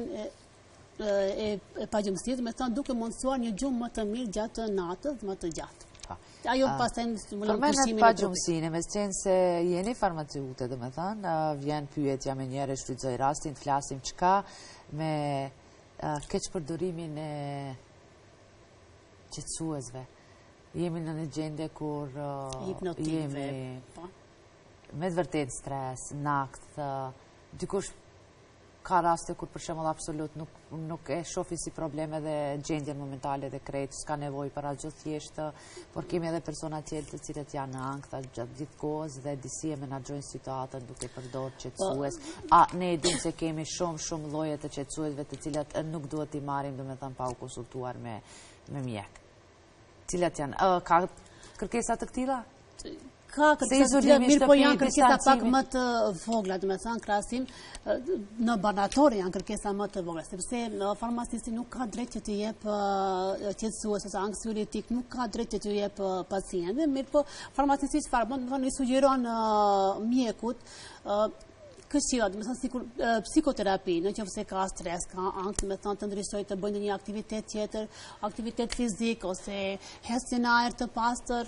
e pagjumësisë, dhe me thonë duke mundësuar një gjumë më të mirë gjatë natës, më të gjatë. Ajo pastaj stimulon pushimin e trupit. Përmendet pagjumësinë, me qenë se jeni farmaceute, dhe me thonë, vjen pyetja me njerë, shfrytëzoj rastin, të flasim çka me keq përdorimin e qetësuesve. Jemi në një gjendje kur jemi me të vërtet stres, nakt, dikush ka raste kur për shembull absolut nuk e shohin si probleme dhe gjendjen momentale dhe krejt, s'ka nevojë për asgjë thjeshtë, por kemi edhe persona tjerë të cilët janë në ankth gjatë gjithë kohës dhe disi e menaxhojnë situatën duke përdorur qetësues. A ne e dim se kemi shumë shumë lloje të qetësuesve të cilat nuk duhet i marrim, domethënë pa u konsultuar me me mjek. Cilat janë? Ka kërkesa të këtilla? Ka kërkesa të mirë, po janë kërkesa pak më të vogla, do të thënë krahasim në barnatorë janë kërkesa më të vogla, sepse farmacisti nuk ka drejt që të jep qetësues ose anksiolitik, nuk ka drejt që të jep pacientëve, mirë po farmacisti çfarë bën, do të thonë i sugjeron mjekut këshilla, do të thënë sikur psikoterapi, nëse ka stres, ka ankth, do të thonë të ndryshojë të bëjë një aktivitet tjetër, aktivitet fizik ose heshtje në ajër të pastër.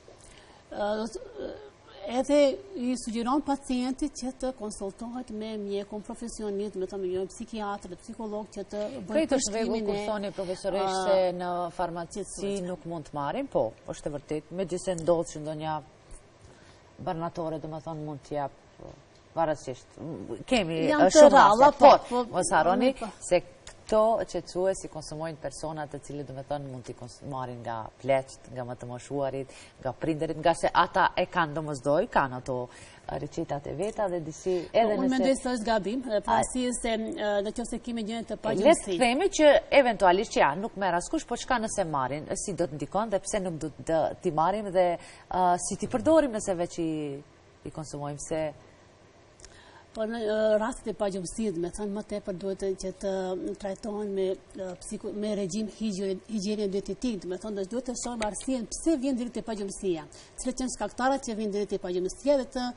Edhe i sugjeron pacientit që të konsultohet me mjekun profesionist, me të me një psikiatr, psikolog që të bëjë të shtrimin e... Kur thoni profesoresh se në farmaci nuk mund të marrin, po, është e vërtet, me gjithse ndodhë që ndonja barnatore, dhe me thonë mund t'jap varësisht. Kemi shumë raste, por, mos harroni se këto qetësues i konsumojnë personat të cilët do të thonë mund t'i marrin nga pleqt, nga më të moshuarit, nga prindërit, nga se ata e kanë domosdoj, kanë ato recetat e veta dhe disi edhe nëse... Unë mendoj se është gabim, pasi se nëse kemi gjendje të pagjumësi. Le të themi që eventualisht ja, nuk merr askush, po çka nëse marrin, si do të ndikon dhe pse nuk do të t'i marrim dhe si t'i përdorim nëse veç i konsumojmë se... Por në rastet e pagjumësisë, me thënë më tepër duhet që të trajtohen me me regjim higjiene dietetik, me thënë duhet të shohim arsyen pse vjen deri te pagjumësia, cilat janë shkaktarët që vijnë deri te pagjumësia dhe të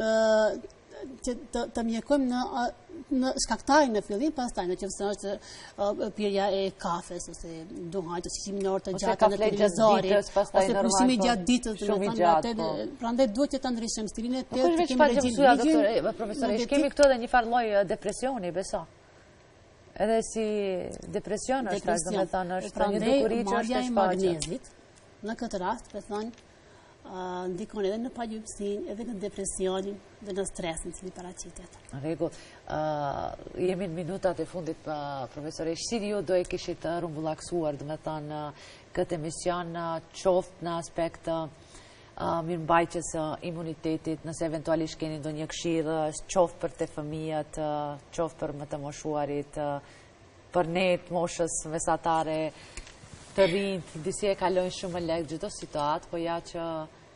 që të mjekojmë në në shkaktarin në fillim, pastaj nëse është pirja e kafes ose duhajt ose ushqimi në orë të gjata në televizori ose pushimi gjatë ditës, domethënë prandaj duhet që ta ndryshojmë stilin e tjetër të kemi regjim. Profesore, kemi këtu edhe një farë lloj depresioni, beso. Edhe si depresion është, domethënë është një dukuri që është e shpaqur. Në këtë rast, të thonë ndikon edhe në pagjumësinë, edhe në depresionin dhe në stresin që i paraqitet. Në rregull. Jemi në minutat e fundit, profesore, si ju do e kishit rumbullaksuar, domethënë këtë emision qoftë në aspekt mirëmbajtjes së imunitetit, nëse eventualisht keni ndonjë këshillë, qoftë për te fëmijët, qoftë për më të moshuarit, për ne të moshës mesatare, të rinjt, disi e kalojnë shumë lehtë çdo situatë, po ja që...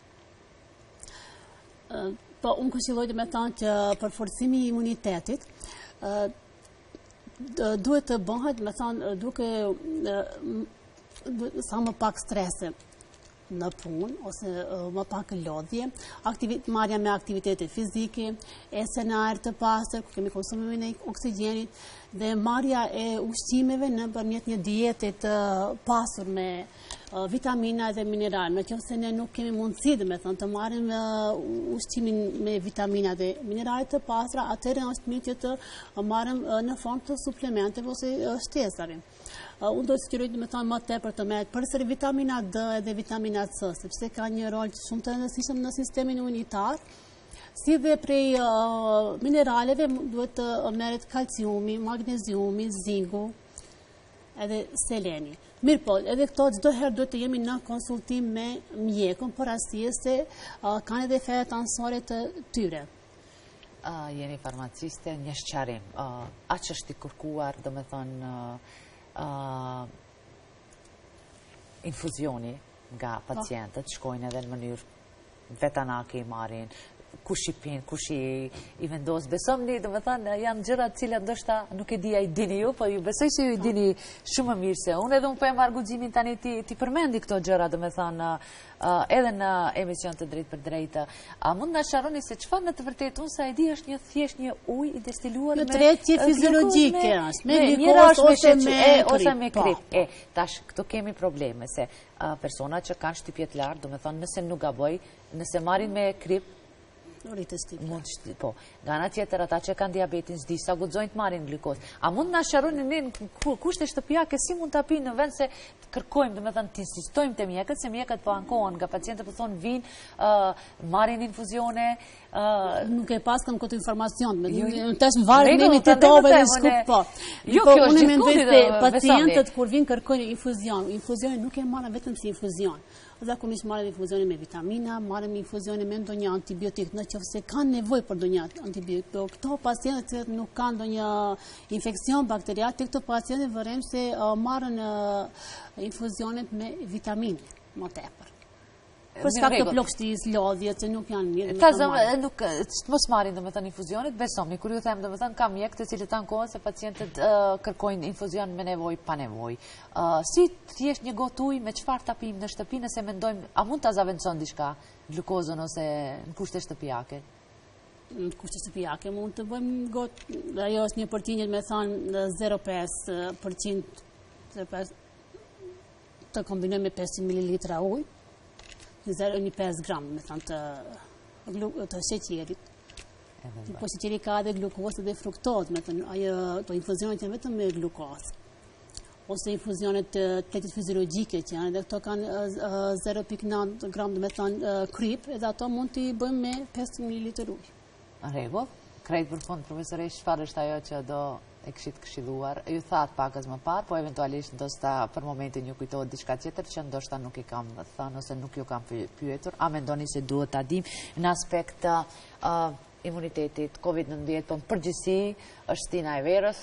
Po, unë këshilloj me thënë që për forcimi i imunitetit, duhet të bëhet, me thënë, duke sa më pak strese në punë, ose më pak lodhje, marrja me aktivitete fizike, ese në ajër të pastër, ku kemi konsumimin e oksigjenit, dhe marrja e ushqimeve në përmjet një diete të pasur me vitamina dhe mineral. Në qoftë se ne nuk kemi mundësi dhe me thënë të marrim ushqimin me vitamina dhe mineralet të pastra, atëherë është mirë që të marrim në formë të suplementeve ose shtesave. Unë do të sugjeroj me thonë më tepër të merret përsëri vitamina D edhe vitamina C, sepse ka një rol shumë të rëndësishëm në sistemin imunitar. Si dhe prej mineraleve duhet të merret kalciumi, magneziumi, zingu edhe seleni. Mirë po, edhe këto çdo herë duhet të jemi në konsultim me mjekun për arsye se kanë edhe efekte anësore të tyre. Jeni farmaciste, një sqarim. A që është i kërkuar, do me thonë, infuzioni nga pacientët, shkojnë edhe në mënyrë vetanake i marrin, kush i pin, kush i vendos. Besomni, do me thënë, janë gjërat cilat ndoshta nuk e dija i dini ju, po ju besoj se ju i dini shumë më mirë se unë, edhe unë po e marr guximin tani ti përmendi këto gjëra, do me thënë, edhe në emision të drejtë për drejtë. A mund na sharoni se çfarë në të vërtetë unë sa e di është një thjesht një ujë i destiluar me në tretje fiziologjike është, me glukozë ose me ose me krip. E, tash këtu kemi probleme se persona që kanë shtypje të lartë, do me thënë, nëse nuk gaboj, nëse marrin me krip, po, nga ana tjetër ata që kanë diabetin s'di sa guxojnë të marrin glukozë. A mund na sharoni ne kushte shtëpiake si mund ta pinë në vend se kërkojmë, domethënë të insistojmë te mjekët, se mjekët po ankohen nga pacientët, po thonë vinë, marrin infuzione. Nuk e paskëm këtë informacion, tash varet me tetove dhe skup, po. Jo, kjo është mendoj se pacientët kur vinë kërkojnë infuzion, infuzioni nuk e marrin vetëm si infuzion. Zakonisht marrin infuzione me vitamina, marrin infuzione me ndonjë antibiotik, nëse kanë nevojë për ndonjë antibiotik. Këto pacientë që nuk kanë ndonjë infeksion bakterial, këto pacientë vërem se marrin infuzionet me vitaminë më tepër. Për shkak të plagështisë, lodhje që nuk janë mirë. Ta nuk mos marrin domethënë infuzionet, besomni, kur ju them domethënë kam mjek të cilët ankohen se pacientët kërkojnë infuzion me nevojë pa nevojë. Si thjesht një gotë ujë me çfarë ta pijmë në shtëpi nëse mendojmë, a mund ta zaventson diçka, glukozën ose në kushte shtëpiake? Në kushte shtëpiake mund të bëjmë gotë, ajo është një përqindje me thënë zero pesë përqind të kombinojmë me pesëqind mililitra ujë. Një pesë gram, me thënë, të sheqerit. Po sheqeri ka edhe glukosë dhe fruktozë, me thënë, ajo infuzionet janë vetëm me glukosë. Ose infuzionet të pletit fiziologjike që janë, edhe këto kanë zero pikë nëntë gram, me thënë, kryp, edhe ato mund t'i bëjmë me pesëqind mililitër ujë. Rregull, krejt për fund, profesoresh, çfarë është ajo që do e këshit këshilluar, ju thatë pakës më parë, po eventualisht ndoshta për momentin ju kujtohet diçka tjetër që ndoshta nuk i kam thënë ose nuk ju kam pyetur, a mendoni se duhet ta dim në aspekt të imunitetit kovid nëntëmbëdhjetë, po në përgjithësi është stina e verës,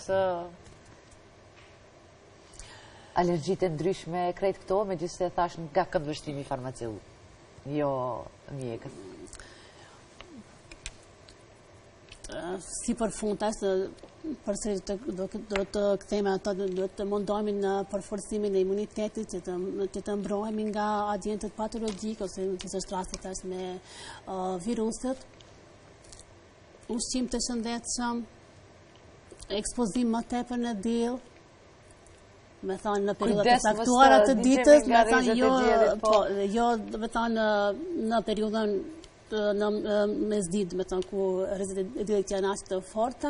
alergjitë ndryshme, krejt këto, megjithëse thash nga këndvështrimi farmaceut, jo mjekët. Si për fund, përsëri do të kthehemi ato, do të mundohemi në përforcimin e imunitetit, që të mbrohemi nga agentët patologjik ose në të rasti tash me viruset, ushqim të shëndetshëm, ekspozim më tepër në diell, me thënë në periudhat e caktuara të ditës, me thënë jo, po, jo, me thënë në periudhën në mesditë, me thënë ku rrezikët e diellit janë aq të forta.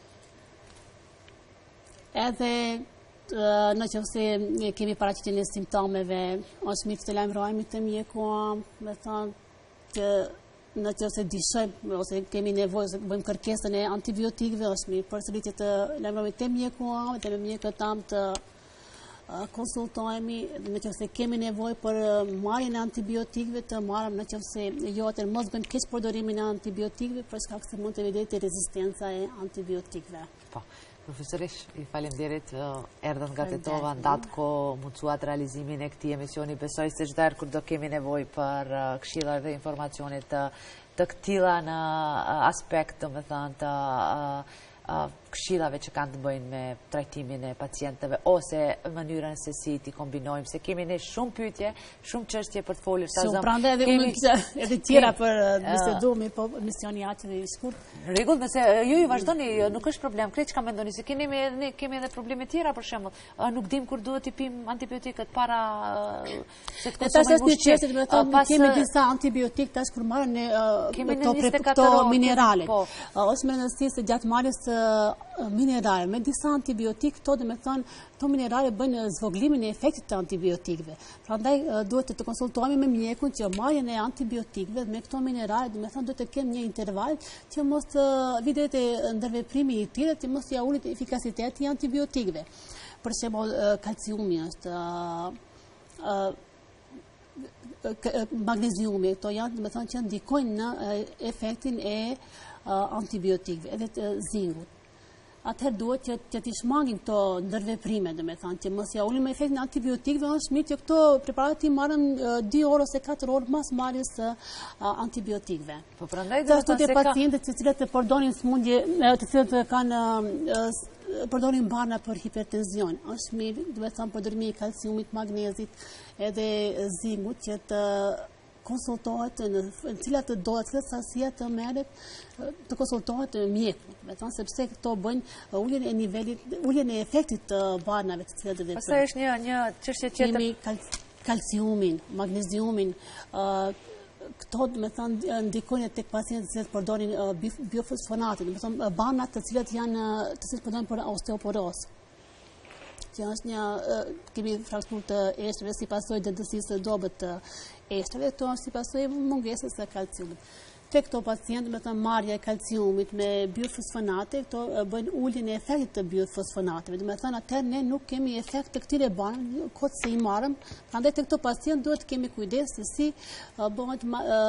Edhe në qoftë kemi paraqitjen e simptomeve, është mirë të lajmërohemi te mjeku, me thënë që në qoftë dishojmë ose kemi nevojë ose bëjmë kërkesën e antibiotikëve, është mirë përsëri të lajmërohemi te mjeku, te mjekët tam të konsultohemi, në qoftë kemi nevojë për marrjen e antibiotikëve të marrim, në qoftë jo atë mos bëjmë keq përdorimin e antibiotikëve për shkak se mund të vjedhë rezistenca e antibiotikëve. Po. Profesoresh, i falemderit, erdhën nga Tetova, ndatë ko mundësuat realizimin e këtij emisioni. Besoj se çdo herë kur do kemi nevojë për këshilla dhe informacione të këtilla në aspekt, domethënë të këshillave që kanë të bëjnë me trajtimin e pacientëve ose mënyrën se si t'i kombinojmë, se kemi ne shumë pyetje, shumë çështje për të folur. Shumë, prandaj edhe unë kisha edhe tjera për bisedumi, po misioni aq i shkurt. Rregull, nëse ju ju vazhdoni, nuk është problem. Krejt çka mendoni se kemi ne kemi edhe probleme tjera, për shembull, nuk dim kur duhet i pim antibiotikët para se të konsumojmë ushqim. Me thonë, kemi disa antibiotik tash kur marrin këto këto minerale. Është më rëndësishme se gjatë marrjes minerale, me disa antibiotik, këto dhe me thonë, këto minerale bëjnë zvoglimin e efektit të antibiotikve. Pra ndaj duhet të konsultohemi me mjekun që marrjen e antibiotikve me këto minerale, dhe me thonë duhet të kemë një interval që mos të videt e ndërveprimi i tyre, që mos ja ulit efikasiteti i antibiotikve. Për shembull, kalciumi është, magneziumi, këto janë, dhe me thonë që ndikojnë në efektin e antibiotikve, edhe të zingut. Atëherë duhet që, që t'i shmangin këto ndërveprime, dhe me thonë, që mos ja ulim me efektin e antibiotikve, është mirë që këto preparate i marrën dy orë ose katër orë mas marrjes së antibiotikve. Po prandaj do të thotë pacientët të cilët të përdorin smundje, të cilët kanë përdorin barna për hipertenzion, është mirë, dhe me thonë, përdorimi i kalciumit, magnezit, edhe zingut që të konsultohet në cilat të dohet, cilat sasia të merret, të konsultohet mjeku, me thonë sepse këto bëjnë uljen e nivelit, uljen e efektit të barnave të cilat të veprojnë. Pastaj është një një çështje tjetër. Kemi kalciumin, magneziumin, këto me thonë ndikojnë tek pacientët që përdorin biofosfonatin, me thonë barnat të cilat janë të cilat përdorin për osteoporozë. Që është një, kemi fraktur të eshtrave si pasojë dëndësisë së dobët të eshtrave, këto është si pasojë mungesës së kalciumit. Tek këto pacientë, me thënë marrja e kalciumit me biofosfonate, këto bëjnë uljen e efektit të biofosfonateve. Do të thënë atëherë ne nuk kemi efekt të këtyre barnave, kot se i marrëm, prandaj tek këto pacientë duhet të kemi kujdes se si bëhet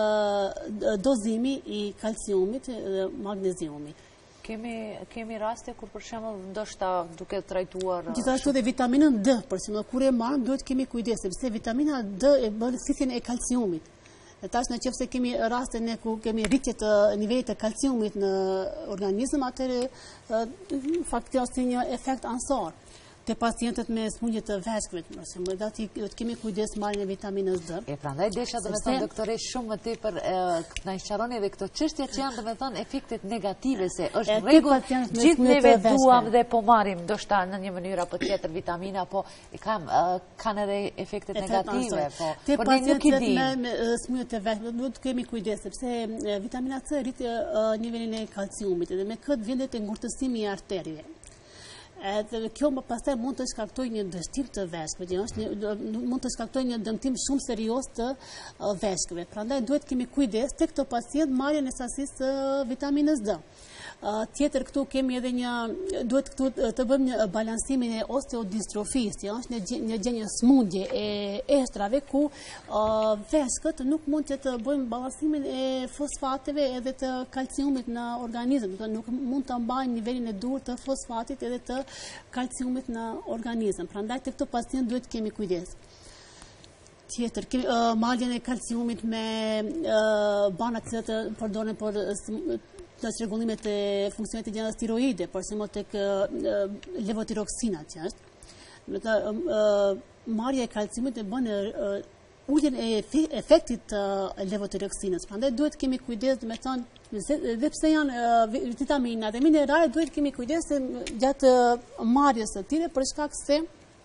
dozimi i kalciumit dhe magneziumit. Kemi, kemi raste kur për shembull ndoshta duke trajtuar gjithashtu dhe vitaminën D, për shembull kur e marrim duhet kemi kujdes sepse vitamina D e bën sitjen e kalciumit. Dhe tash nëse kemi raste ne ku kemi rritje të nivelit të kalciumit në organizëm, atëherë fakti është një efekt ansor. Te pacientët me smundje të veshkëve, për shembull, dati do të kemi kujdes marrjen e vitaminës D. E prandaj desha do të thonë doktore shumë më tepër na sqaroni edhe këto çështje që janë do të thonë efektet negative se është rregull gjithë neve duam dhe po marrim ndoshta në një mënyrë apo tjetër vitamina, po e kanë kanë edhe efektet negative, po por ne nuk i dimë. Me smundje të veshkëve duhet të kemi kujdes sepse vitamina C rrit nivelin e kalciumit dhe me këtë vjen te ngurtësimi i arterieve. Edhe kjo më pastaj mund të shkaktojë një dështim të veshkëve, mund të shkaktojë një dëmtim shumë serioz të veshkëve. Prandaj duhet kemi kujdes tek këto pacient marrjen e sasisë së vitaminës D. Tjetër këtu kemi edhe një, duhet këtu të bëjmë një balansimin e osteodistrofisë, që është një gjë smundje e eshtrave ku veshkët nuk mund të bëjmë balansimin e fosfateve edhe të kalciumit në organizëm, nuk mund të mbajnë nivelin e duhur të fosfatit edhe të kalciumit në organizëm. Prandaj tek këto pacient duhet kemi kujdes. Tjetër, marrjen e kalciumit me barna të cilat përdoren për të rregullimet e funksionit të glandës tiroide, por si më tek levotiroksina që është. Me të marrja e kalciumit e bën uljen e efektit të levotiroksinës. Prandaj duhet kemi kujdes, do të thonë, edhe pse janë vitamina dhe minerale, duhet kemi kujdes gjatë marrjes së tyre për shkak se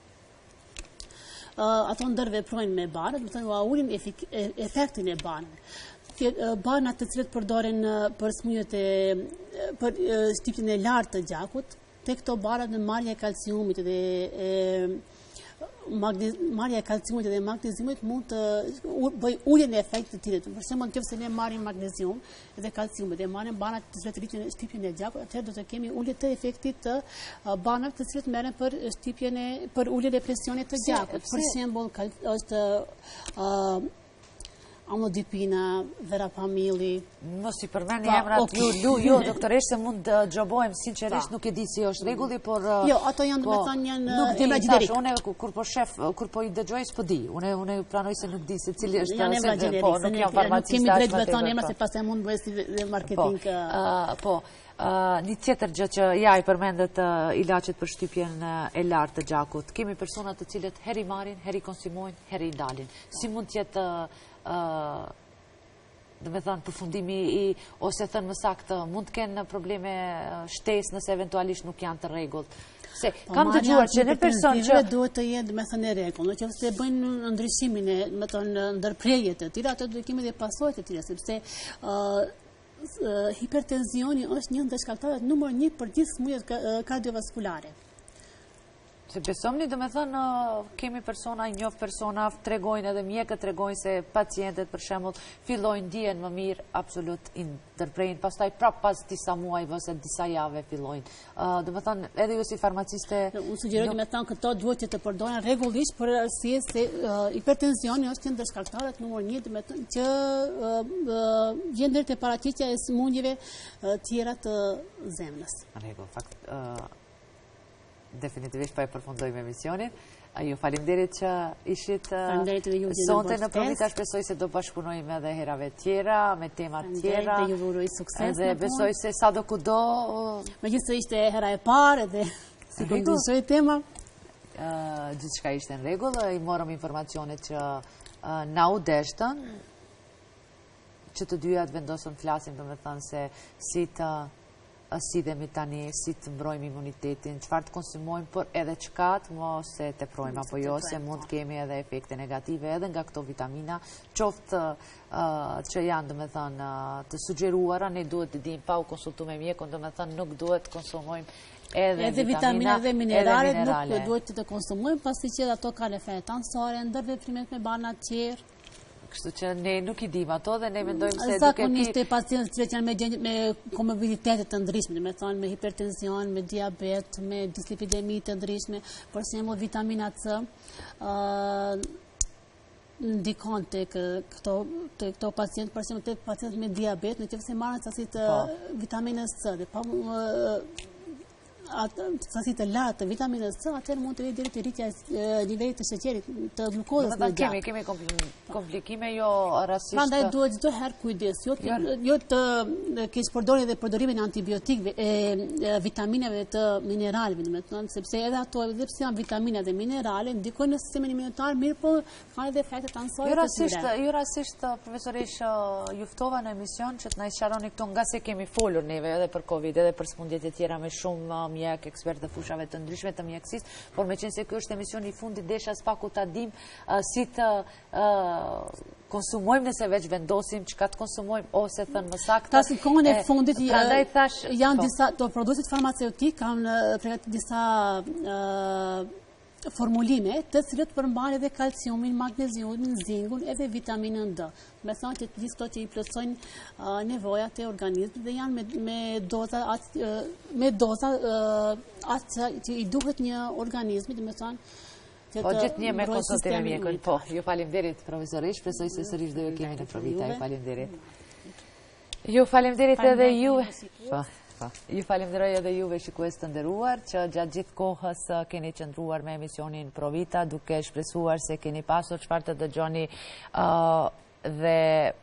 ato ndërveprojnë me barët, do të thonë ulin efektin e barëve. Barnat të cilët përdoren për smundjet e për shtypjen e lartë të gjakut, tek këto barra në marrja e kalciumit dhe marrja e kalciumit dhe magneziumit mund të bëjë uljen e efektit të tyre. Për shembull, nëse ne marrim magnezium dhe kalcium dhe marrim barnat të cilët rritin shtypjen e gjakut, atëherë do të kemi ulje të efektit të barnave të cilët merren për shtypjen e për uljen e presionit të gjakut. Për shembull, është amlodipina, verapamili. Mos i përmeni emrat, ju, ju, doktoresh, se mund të gjobojmë, sinqerisht nuk e di si është regulli, por... Jo, ato janë, me thënë, janë emra gjenerik. Une, kur po shef, kur po i dëgjoj, s'po di. Une pranoj se nuk di se cili është... Janë emra gjenerik, se nuk kemi drejt me thënë emra, se pas e mund bëjë si marketing... Po, një tjetër gjë që ja i përmendet ilaqet për shtypjen e lartë të gjakut. Kemi personat të cilët heri marrin, heri konsumojnë, heri ndalin. Si mund tjetë dhe me thënë përfundimi i, ose thënë më saktë, mund të kenë probleme shtesë nëse eventualisht nuk janë të rregullt. Se kam dëgjuar që në person që duhet të jenë me thënë rregull, nëse bëjnë ndryshimin e me thënë ndërprerjet e tyre, ato do të kemi dhe pasojat e tyre, sepse hipertenzioni është një ndër shkaktarët numër një për gjithë sëmundjet kardiovaskulare. Se besomni, do me thënë, kemi persona, njoft persona, tregojnë edhe mjekët tregojnë se pacientet, për shembull, fillojnë dijen më mirë, absolut ndërprejnë, pastaj prap pas disa muajve ose disa jave fillojnë. Do me thënë, edhe ju si farmaciste... Unë sugjeroj që me thënë këto duhet që të përdoren rregullisht për arsye se hipertenzioni është një ndër shkaktarët numër një, do me thënë që vjen deri te paraqitja e sëmundjeve tjera të zemrës. Rregull, fakt definitivisht pa e përfundojmë emisionin. Ju falimderit që ishit sonte në Provita, shpresoj se do bashkëpunojmë edhe herave tjera, me tema tjera. Dhe ju uroj sukses. Dhe besoj se sa do kudo... Megjithëse ishte hera e parë dhe si do ndryshoj tema. Gjithçka ishte në rregull, i morëm informacionet që na u deshtën, që të dyja të vendosën flasim, do me thënë se si të si dhemi tani, si të mbrojmë imunitetin, qëfar të konsumojmë, për edhe qëkat, mos se të projmë apo jo, se mund të kemi edhe efekte negative edhe nga këto vitamina, qoftë që janë, do me thënë, të sugjeruara, ne duhet të dim pa u konsultu me mjekun, do me thënë, nuk duhet të konsumojmë edhe vitamina dhe mineralet, nuk duhet të të konsumojmë, pasi që ato ka efekte anësore, ndërveprimet me bana tjerë. Kështu që ne nuk i dim ato dhe ne mendojmë se duke... Zakonisht e pacientët që janë me komorbiditetet të ndryshme, me thonë me hipertension, me diabet, me dislipidemi të ndryshme, për shembull vitamina C, ndikon të këto pacientë, për shembull të pacientë me diabet, në qoftë se marrin sasi të vitaminës C, dhe pa sasi të lartë të vitaminës C, atëherë mund të vijë deri te rritja e nivelit të sheqerit, të glukozës në gjakë. Kemi komplikime jo rastisht. Prandaj duhet çdo herë kujdes, jo jo të keq përdorjen dhe përdorimin e antibiotikëve, e vitaminave të mineraleve, domethënë, sepse edhe ato, edhe pse janë vitamina dhe minerale, ndikojnë në sistemin imunitar, mirë po kanë edhe efekte anësore të tyre. Jo rastisht, profesorish, ju ftova në emision që të na sqaroni këto, nga se kemi folur neve edhe për Covid, edhe për sëmundjet e tjera me shumë mjek, ekspert të fushave të ndryshme të mjekësisë, por me qenë se kjo është emisioni i fundit, desha s'paku ta dim si të konsumojmë nëse veç vendosim, çka të konsumojmë ose thënë më saktë. Tash në kohën e fundit janë disa të producit farmaceutik kanë përgatitur disa formulime të cilët përmbajnë edhe kalciumin, magneziumin, zingun edhe vitaminën D. Me thënë që të gjithë këto që i plotësojnë nevojat e organizmit dhe janë me doza me doza atë që i duhet një organizmi, me thënë Po gjithë një me konsultim e mjekun. Po, ju falimderit, profesorish, shpresoj se sërish do ju kemi në Provita. Ju falimderit. Ju falimderit edhe ju. Po. Ju falimderoj edhe juve shikues të nderuar që gjatë gjithë kohës keni qëndruar me emisionin Provita, duke shpresuar se keni pasur çfarë të dëgjoni dhe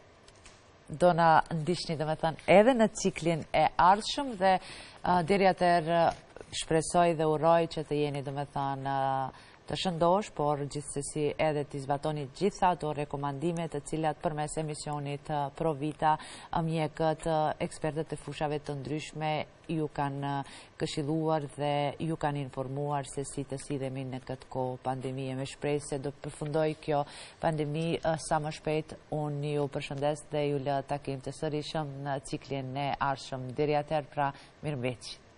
do na ndiqni, domethënë, edhe në ciklin e ardhshëm dhe deri atëherë shpresoj dhe uroj që të jeni, domethënë, të shëndosh, por gjithsesi edhe të zbatoni gjitha ato rekomandime të cilat përmes emisionit Provita mjekët, ekspertët e fushave të ndryshme ju kanë këshilluar dhe ju kanë informuar se si të sidhemi në këtë kohë pandemie. Me shpresë se do të përfundoj kjo pandemi sa më shpejt. Unë ju përshëndes dhe ju lë takim të sërishëm në ciklin e ardhshëm. Deri atëherë, pra, mirëmbëjtje.